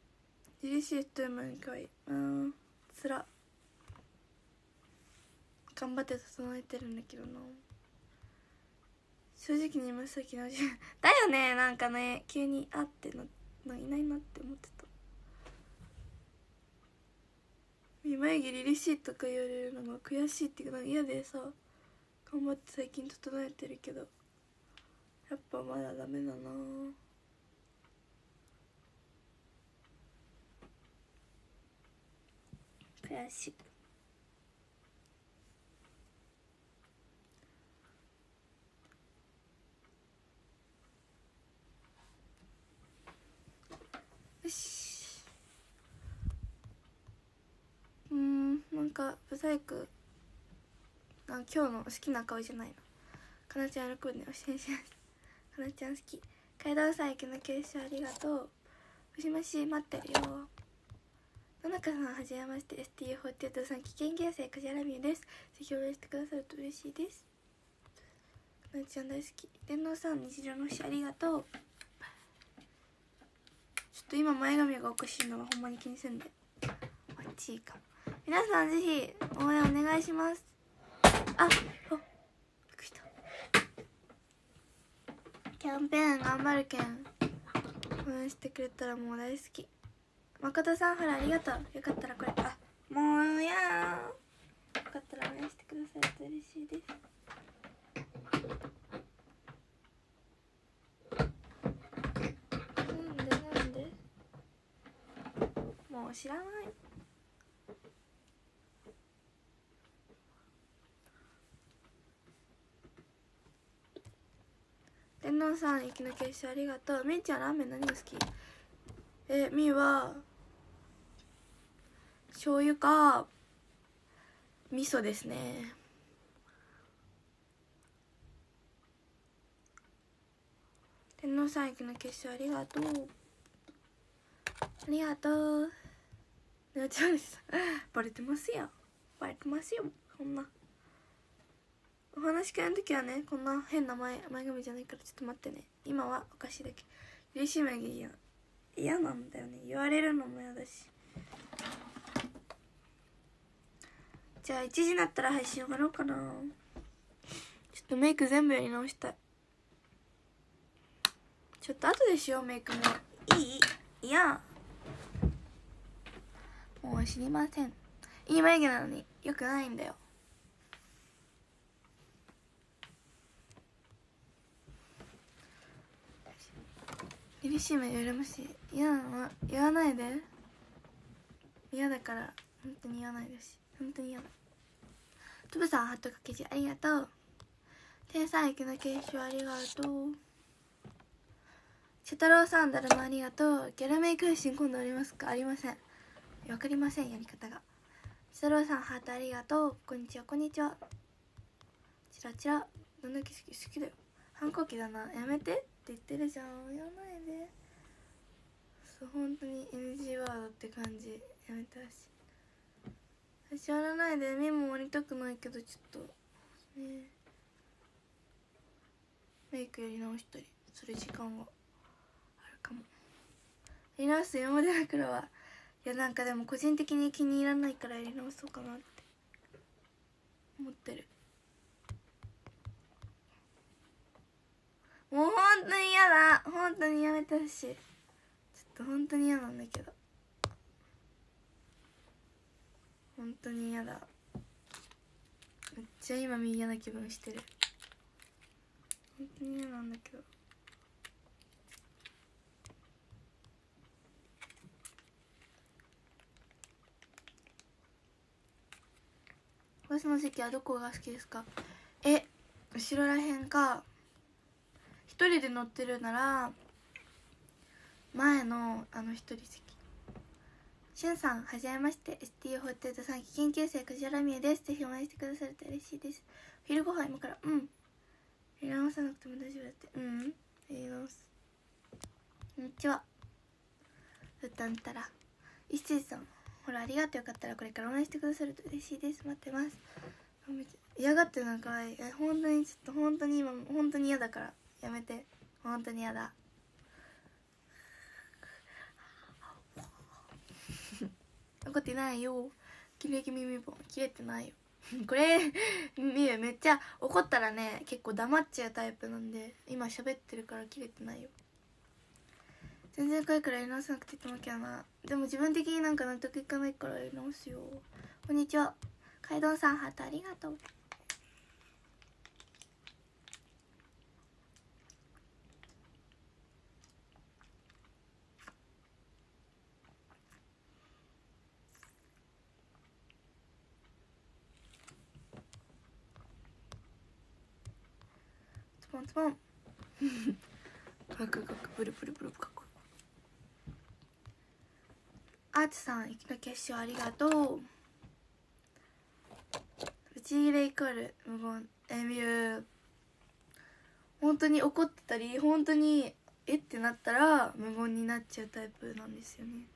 ジリシーという前にかわいい。つら頑張って整えてるんだけどな。正直に言いますと昨日だよね。なんかね急にあっていないなって思ってた。眉毛凛々しいとか言われるのが悔しいっていうか嫌でさ、頑張って最近整えてるけどやっぱまだダメだな。悔しい。よし。なんかブサイク今日の好きな顔じゃないの。かなちゃん喜んでおしんしん。かなちゃん好き。海道さん池の結晶ありがとう。もしもし待ってるよ。野中さんはじめまして。 STU48 さん危険形成梶原美優です。ぜひ応援してくださると嬉しいです。かなちゃん大好き。天皇さん日常の星ありがとう。ちょっと今前髪がおかしいのはほんまに気にせんであっちいいか。皆さんぜひ応援お願いします。びっくりした。キャンペーン頑張るけん応援してくれたらもう大好き。誠さんほらありがとう。よかったらこれもうやー、よかったら応援してくださると嬉しいです。なんでもう知らない。天皇さん雪の結晶ありがとう。みーちゃんラーメン何が好き？みーは醤油か味噌ですね。天皇さん雪の結晶ありがとう。ありがとう。ねおちゃんですバレてますよ。バレてますよ。こんなお話し会の時はねこんな変な前髪じゃないからちょっと待ってね。今はおかしいだけ。嬉しい眉毛嫌なんだよね。言われるのも嫌だし。じゃあ1時になったら配信終わろうかな。ちょっとメイク全部やり直したい。ちょっと後でしようメイクも。いやもう知りません。いい眉毛なのによくないんだよ。厳しい眉毛やりますし嫌なの言わないで。嫌だから本当に言わないですし。本当に嫌だ。トブさんハットかけじありがとう。天才池の継承ありがとう。シャタロウさんだるまありがとう。ギャラメイク配信今度ありますか？ありません。わかりませんやり方が。シャタロウさんハートありがとう。こんにちはこんにちは。チラチラどんだけ好きだよ。反抗期だな。やめてって言ってるじゃん。言わないで。そう本当に NG ワードって感じやめてほしい。私やらないで。目も割りたくないけどちょっとねメイクやり直したりする時間があるかも。やり直す今までだからは。いやなんかでも個人的に気に入らないからやり直そうかなって思ってる。もうほんとに嫌だ。ほんとにやめてほしい。ちょっとほんとに嫌なんだけど。ほんとに嫌だ。めっちゃ今嫌な気分してる。ほんとに嫌なんだけど。バスの席はどこが好きですか？後ろらへんか。一人で乗ってるなら前の一人席。しゅんさんはじめまして。 STU48 さん危険形成梶原美優です。ぜひ応援してくださると嬉しいです。お昼ご飯今からやり直さなくても大丈夫だって。やり直す。こんにちは。歌ったら一星さんほらありがとう。よかったらこれから応援してくださると嬉しいです。待ってます。嫌がってるのかわいい。本当にちょっと本当に今本当に嫌だからやめて。本当に嫌だ。怒ってないよ。切れ気耳も切れてないよこれみゆめっちゃ怒ったらね結構黙っちゃうタイプなんで、今喋ってるから切れてないよ。全然怖いからやり直さなくていいと思うけどな。でも自分的になんか納得いかないからやり直すよ。こんにちは、カイドンさん、ハートありがとう。ズボンズボンガクガクブルブルブルガク。アーツさん、息の結晶ありがとう。ブチギレイコール無言。みゆ本当に怒ってたり本当にえってなったら無言になっちゃうタイプなんですよね。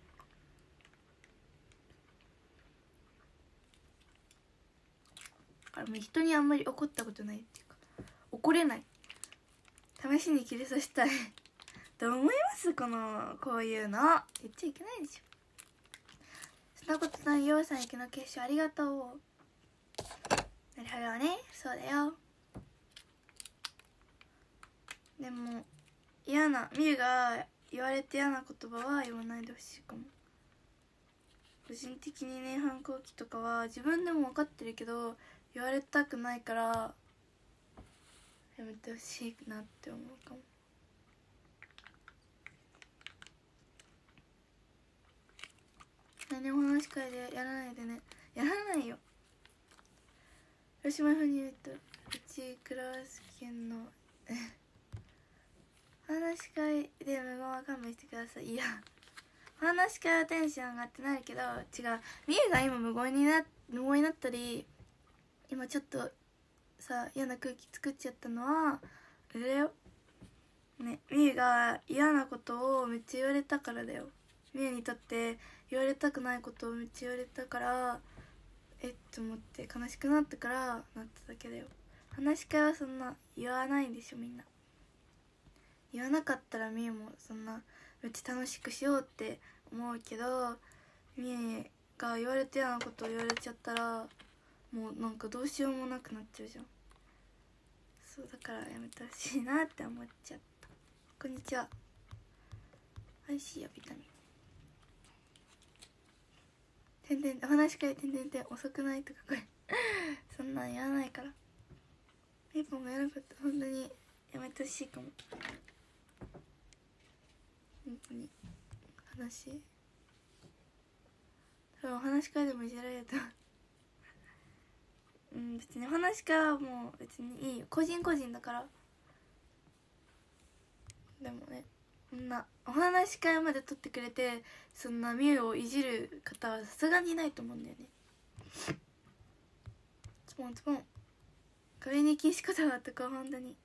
だからもう人にあんまり怒ったことないっていうか、怒れない。試しに切りさせたいどう思います？こういうの言っちゃいけないでしょ。そんなことないよ。さん、息の結晶ありがとう。なるほどね、そうだよ。でもみゆが言われて嫌な言葉は言わないでほしいかも。個人的にね、反抗期とかは自分でも分かってるけど言われたくないからやめてほしいなって思うかも。何も話し会でやらないでね。やらないよ。広島風に言うとうちクラス県の話し会で無言は勘弁してください。いや、話し会はテンション上がってなるけど、違う、みゆが今無言になったり今ちょっとさ嫌な空気作っちゃったのはあれだよね。みゆが嫌なことをめっちゃ言われたからだよ。みゆにとって言われたくないことをめっちゃ言われたからって思って悲しくなったからなっただけだよ。話し会はそんな言わないでしょ。みんな言わなかったらみゆもそんなめっちゃ楽しくしようって思うけど、みゆが言われて嫌なことを言われちゃったらもうなんかどうしようもなくなっちゃうじゃん。そうだからやめてほしいなって思っちゃった。こんにちは、おいしいよビタミン。お話し会遅くないとかこれそんなん言わないから。ピーポンがやらなかったら本当にやめてほしいかも。本当に多分お話し会でもいじられた別にお話し会はもう別にいいよ、個人個人だから。でもね、そんなお話し会まで撮ってくれてそんなミュウをいじる方はさすがにいないと思うんだよね。ズボンズボン壁に禁止言葉とか本当に一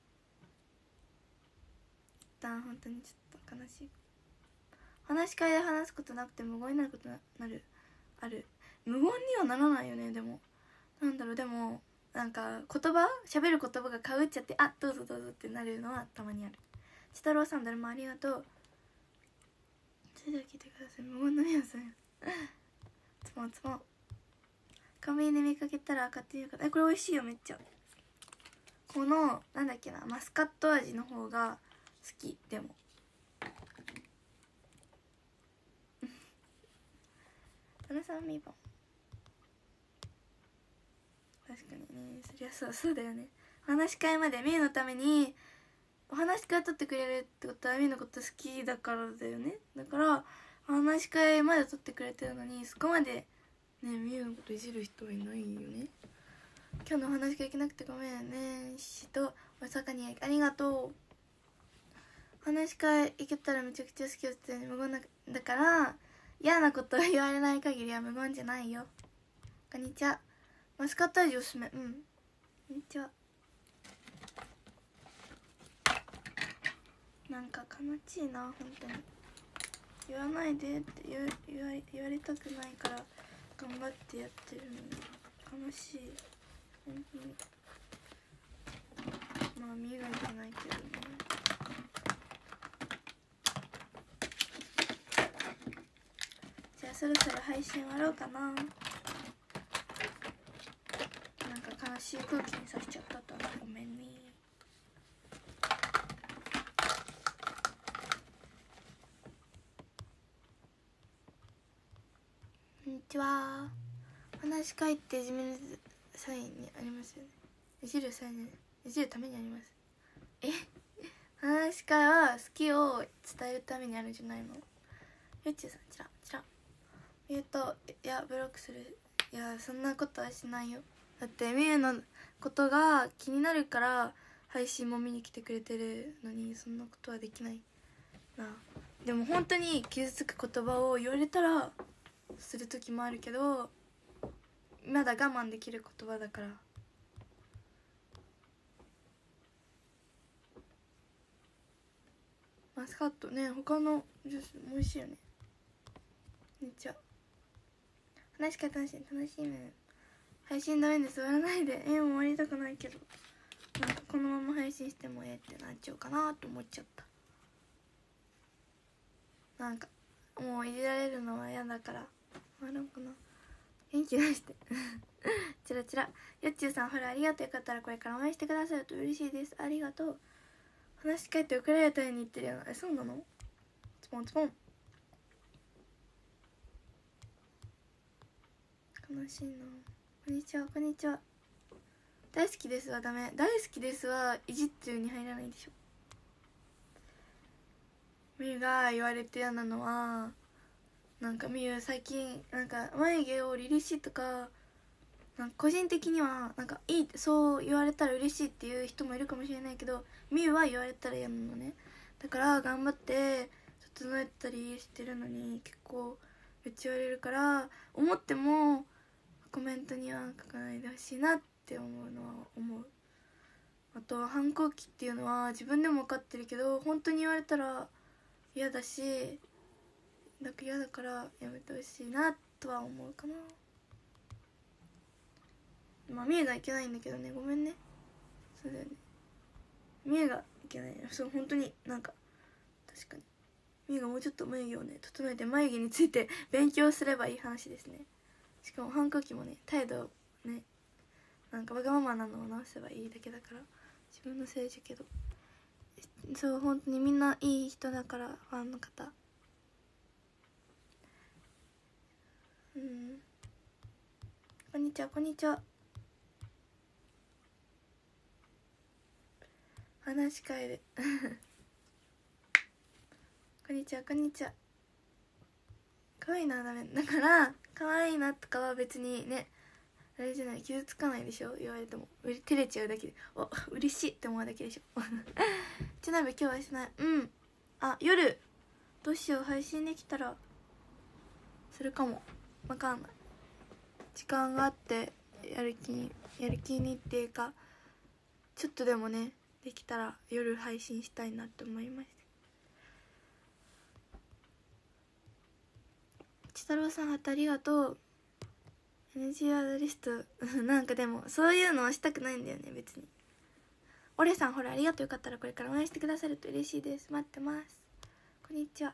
旦本当にちょっと悲しい。話し会で話すことなくて無言になることある。無言にはならないよね。でもなんだろう、でもなんか喋る言葉がかぶっちゃって、あ、どうぞどうぞってなるのはたまにある。ちたろうさん、だるまありがとう。それでは聞いてください。無言の皆さんつもつもコンビニで見かけたら買ってみようか。これ美味しいよめっちゃ。このなんだっけな、マスカット味の方が好き。でもタナさんミーボン、確かにね、そりゃそうだよね。お話し会までみゆのためにお話し会取ってくれるってことはみゆのこと好きだからだよね。だからお話し会まで取ってくれてるのにそこまでねみゆのこといじる人はいないよね。今日のお話し会行けなくてごめんね。しとおさかにありがとう。お話し会行けたらめちゃくちゃ好きだったよね。無言だから嫌なこと言われない限りは無言じゃないよ。こんにちは、マスカット味おすすめ。こんにちは。なんか悲しいな本当に。言わないでって言われたくないから頑張ってやってるのに悲しい本当に。まあ見えがいけないけどね。じゃあそろそろ配信終わろうかな。 しい空気にさせちゃったとはごめんね。こんにちは。話し会っていじめるサインにありますよね。いじるサイン、いじるためにあります。話し会は好きを伝えるためにあるんじゃないの？ゆっちーさん、チラチラ言うと、いやブロックする、いやそんなことはしないよ。だってみゆのことが気になるから配信も見に来てくれてるのに、そんなことはできないな。でも本当に傷つく言葉を言われたらする時もあるけど、まだ我慢できる言葉だから。マスカットね、他のジュースも美味しいよね。めっちゃ話し方楽しむ。配信ダメで座らないで。もう終わりたくないけど、なんかこのまま配信してもってなっちゃうかなと思っちゃった。なんかもういじられるのは嫌だから。あるのかな、元気出してチラチラ。よっちゅうさん、ほらありがとう。よかったらこれから応援してくださると嬉しいです。ありがとう。話し返って怒られたように言ってるよな。そうなの？ツポンツポン。悲しいな。こんにちは、こんにちは。大好きですはダメ。大好きですはいじってるに入らないでしょ。みゆが言われて嫌なのは、なんかみゆ最近なんか眉毛を凛々しいとか、なんか個人的にはなんかいい、そう言われたら嬉しいっていう人もいるかもしれないけど、みゆは言われたら嫌なのね。だから頑張って整えたりしてるのに結構めっちゃ言われるから、思ってもコメントには書かないでほしいなって思うのは思う。あとは反抗期っていうのは自分でも分かってるけど、本当に言われたら嫌だし、なんか嫌だからやめてほしいなとは思うかな。まあみゆがいけないんだけどね、ごめんね。そうだよね、みゆがいけない。そう本当になんか確かにみゆがもうちょっと眉毛をね整えて、眉毛について勉強すればいい話ですね。しかも反抗期もね、態度ね、なんかわがままなのを直せばいいだけだから、自分のせいじゃけど。そう本当にみんないい人だから、ファンの方。こんにちは、こんにちは。話し会でこんにちは、こんにちは。可愛いな、ダメだから。可愛いなとかは別にね、あれじゃない、傷つかないでしょ。言われても照れちゃうだけで、お嬉しいって思うだけでしょちなみに今日はしない。あ、夜どうしよう、配信できたらするかも。わかんない。時間があってやる気にっていうか、ちょっとでもねできたら夜配信したいなって思いました。ちたろうさん、ハートありがとう。 NG ワードリストなんかでもそういうのはしたくないんだよね別に。オレさん、ほらありがとう。よかったらこれから応援してくださると嬉しいです。待ってます。こんにちは。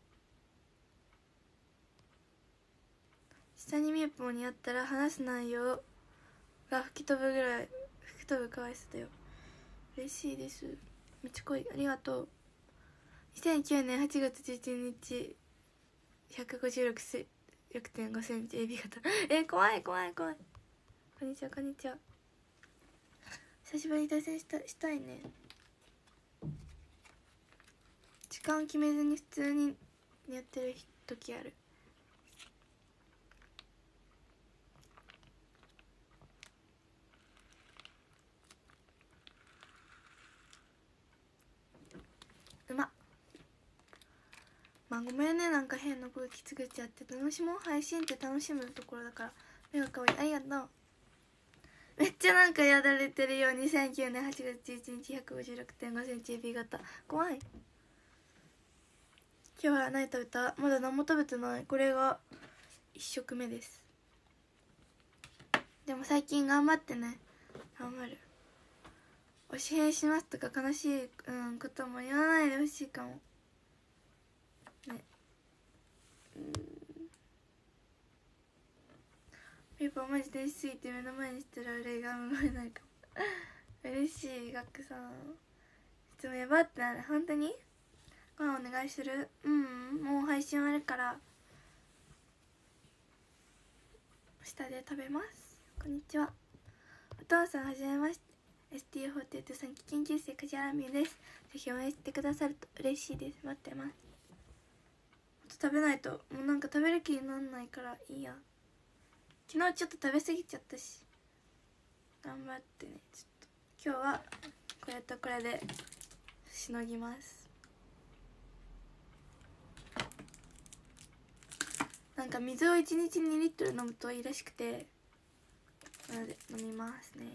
下にみゆぽんに会ったら話す内容が吹き飛ぶぐらい吹き飛ぶかわいそうだよ。嬉しいです。めっちゃ濃い、ありがとう。2009年8月11日156.5センチ AB 型怖い怖い怖い。こんにちは、こんにちは。久しぶりに対戦したいね。時間決めずに普通にやってる時ある。うまっ。まあごめんね、なんか変な空気作っちゃって。楽しもう、配信って楽しむところだから。目が可愛い、ありがとう。めっちゃなんかやられてるよ。2009年8月11日 156.5 センチ AB 型。怖い。今日は何食べた？まだ何も食べてない。これが1食目です。でも最近頑張ってね。頑張る。お支援しますとか悲しい、ことも言わないでほしいかもね。 ピーポーマジで嬉しすぎて目の前にしてるあれが無理ないかも嬉しい。ガクさんいつもやばってなる。本当にご飯お願いする。もう配信あるから下で食べます。こんにちは。お父さんはじめまして。 STU48 3期研究生梶原美優です。ぜひ応援してくださると嬉しいです。待ってます。食べないともうなんか食べる気になんないからいいや。昨日ちょっと食べ過ぎちゃったし頑張ってね。ちょっと今日はこれとこれでしのぎます。なんか水を1日2リットル飲むといいらしくて、なので飲みますね。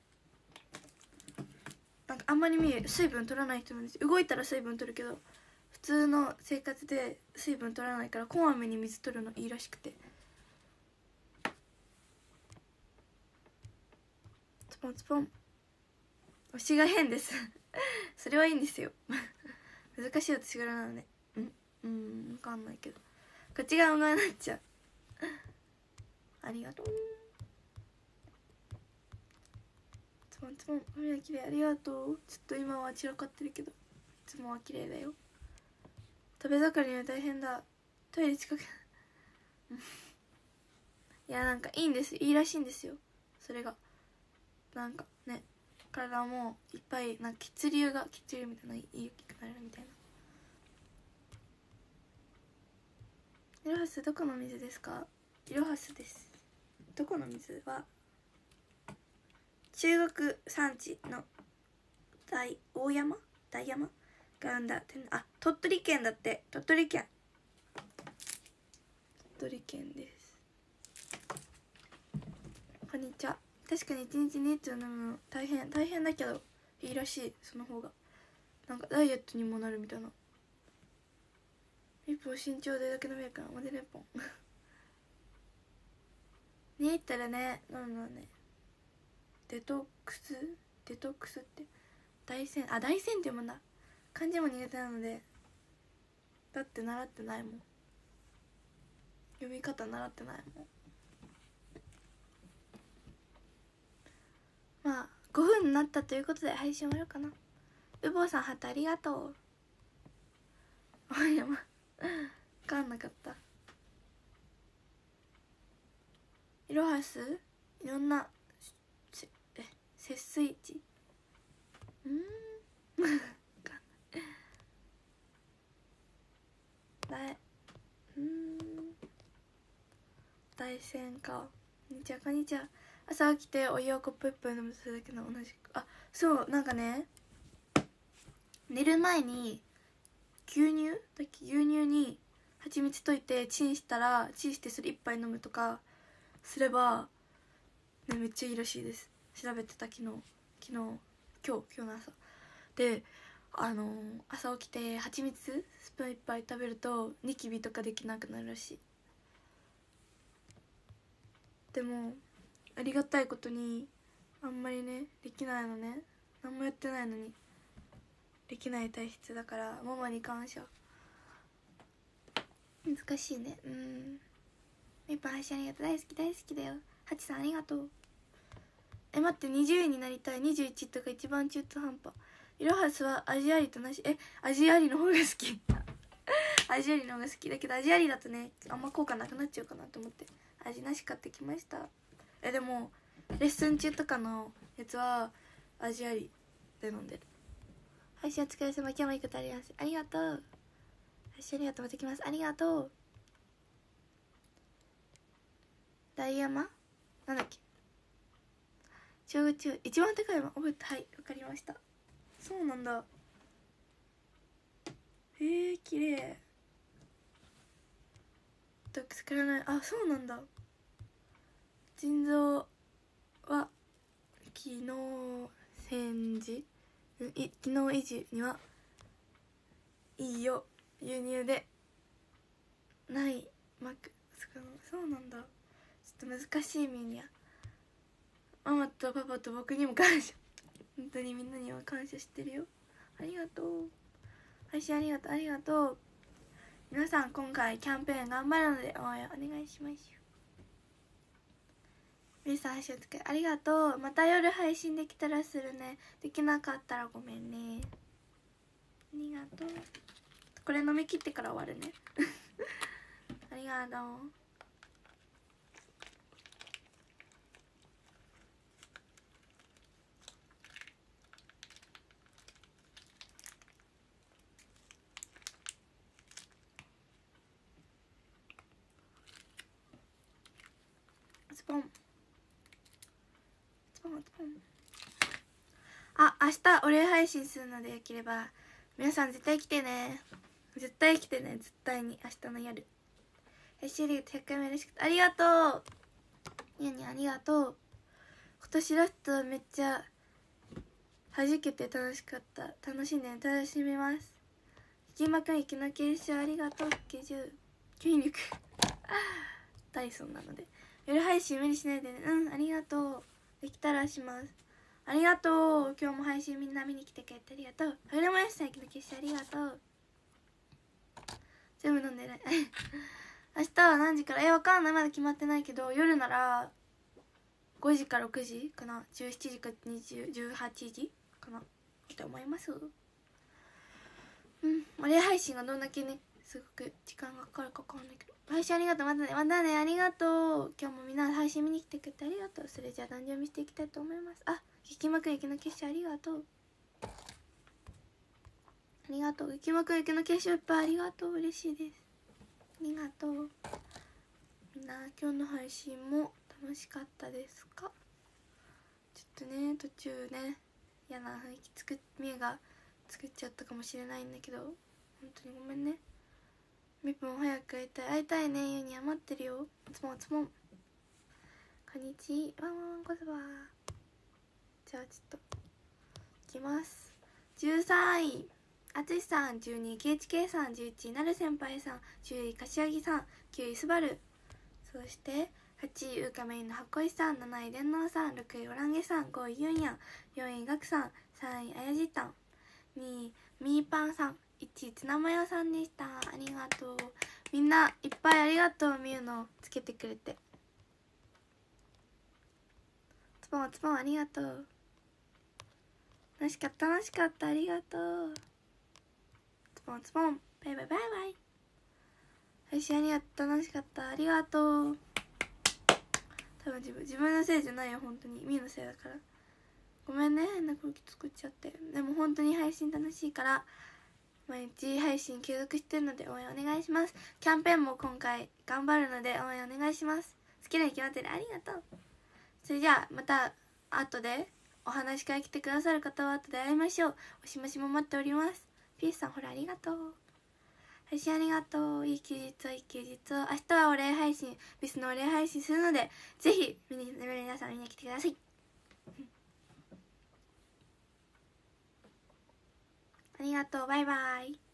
なんかあんまり水分取らない人なんです。動いたら水分取るけど普通の生活で水分取らないからこまめに水取るのいいらしくて。スポンスポン。推しが変ですそれはいいんですよ難しい私柄なのね。分かんないけどこっち側がなっちゃうありがとう。つもんつもん髪は綺麗ありがとう。ちょっと今は散らかってるけどいつもは綺麗だよ。食べ盛りには大変だ。トイレ近くいやなんかいいんです。いいらしいんですよそれが。なんかね体もいっぱいなんか血流みたいないいくなるみたいな。イロハスどこの水ですか？イロハスです。どこの水は中国山地の大山が生んだ鳥取県だって。鳥取県です。こんにちは。確かに1日2リットル飲むの大変だけどいいらしい。その方がなんかダイエットにもなるみたいな。1本身長でだけ飲めるからモデルポン2リットルね飲むのはねデトックスって大山って読むんだ。漢字も苦手なので。だって習ってないもん。読み方習ってないもん。まあ5分になったということで配信終わるかな。うぼうさんハートありがとう。おいやま分かんなかった。イロハスいろんな節水地大山か。こんにちは。朝起きてお湯をコップ1杯飲むそれだけの同じく。そうなんかね寝る前に牛乳に蜂蜜溶いてチンしてそれ1杯飲むとかすればねめっちゃいいらしいです。調べてた今日の朝で朝起きて蜂蜜スプーン1杯食べるとニキビとかできなくなるらしい。でもありがたいことにあんまりねできないのね。何もやってないのにできない体質だからママに感謝。難しいね。みっぱ配信ありがとう。大好きだよ。ハチさんありがとう。待って20位になりたい。21とか一番中途半端。イロハスはアジアリとなし。アジアリの方が好きアジアリの方が好きだけどアジアリだとねあんま効果なくなっちゃうかなと思って味なし買ってきました。でもレッスン中とかのやつはアジアリで飲んでる。配信お疲れ様。今日もいいことあります。ありがとう。配信ありがとう。また来ます。ありがとう。大山なんだっけ小学中一番高い山覚えた。はいわかりました。そうなんだ。綺麗。ドックスからない。そうなんだ。腎臓は機能維持にはいいよ。輸入でないマック。そうなんだ。ちょっと難しい意味にはママとパパと僕にも感謝本当にみんなには感謝してるよ。ありがとう。配信ありがとう。皆さん今回キャンペーン頑張るので応援お願いします。 みーさん配信お疲れありがとう。また夜配信できたらするね。できなかったらごめんね。ありがとう。これ飲み切ってから終わるねありがとう。スポンスポンスポン。あ、明日お礼配信するのでよければ皆さん絶対来てね。絶対来てね、絶対に。明日の夜シリーズ100回目嬉しくてありがとう。ニャニャありがとう。今年ラストめっちゃ弾けて楽しかった。楽しんで楽しみます。ひきまくん息の結晶ありがとう。筋力ダイソンなので夜配信無理しないでね。ありがとう。できたらします。ありがとう。今日も配信みんな見に来てくれてありがとう。フレマヤシさん息の結晶ありがとう。全部飲んでない明日は何時からわかんない。まだ決まってないけど夜なら5時か6時かな。17時か18時かなって思います。お礼配信がどんだけねすごく時間がかかるか分かんないけど、配信ありがとう。またねまたね、ありがとう。今日もみんな配信見に来てくれてありがとう。それじゃあ壇上見していきたいと思います。あ、雪まくん雪の結晶ありがとう。ありがとう。雪まくん雪の結晶いっぱいありがとう。嬉しいです。ありがとう。みんな今日の配信も楽しかったですか？ちょっとね途中ね嫌な雰囲気みえが作っちゃったかもしれないんだけど、本当にごめんね。みぷも早く会いたいね。ゆうに余ってるよ。つもつもんこんにちは。ワンワンこそば。じゃあちょっといきます。13位あつしさん、12位 KHK さん、11位なる先輩さん、10位柏木さん、9位すばる、そして8位うかめいの箱井さん、7位電脳さん、6位オランゲさん、5位ユンヤン、4位ガクさん、3位あやじたん、2位みーパンさん、1位ツナマヨさんでした。ありがとう。みんないっぱいありがとう。みゆのつけてくれて。つぽんつぽんありがとう。楽しかった楽しかった。ありがとう。つぽんつぽんバイバイバイバイ。配信ありがとう。楽しかった。ありがとう。多分自分のせいじゃないよ。本当にみゆのせいだからごめんね。変な空気作っちゃって。でも本当に配信楽しいから毎日配信継続してるので応援お願いします。キャンペーンも今回頑張るので応援お願いします。好きなに決まってる。ありがとう。それじゃあまた後でお話し会来てくださる方は後で会いましょう。おしましも待っております。ピースさんほらありがとう。配信ありがとう。いい休日をいい休日を。明日はお礼配信ビスのお礼配信するのでぜひ皆さん見に来てください。ありがとう。バイバイ。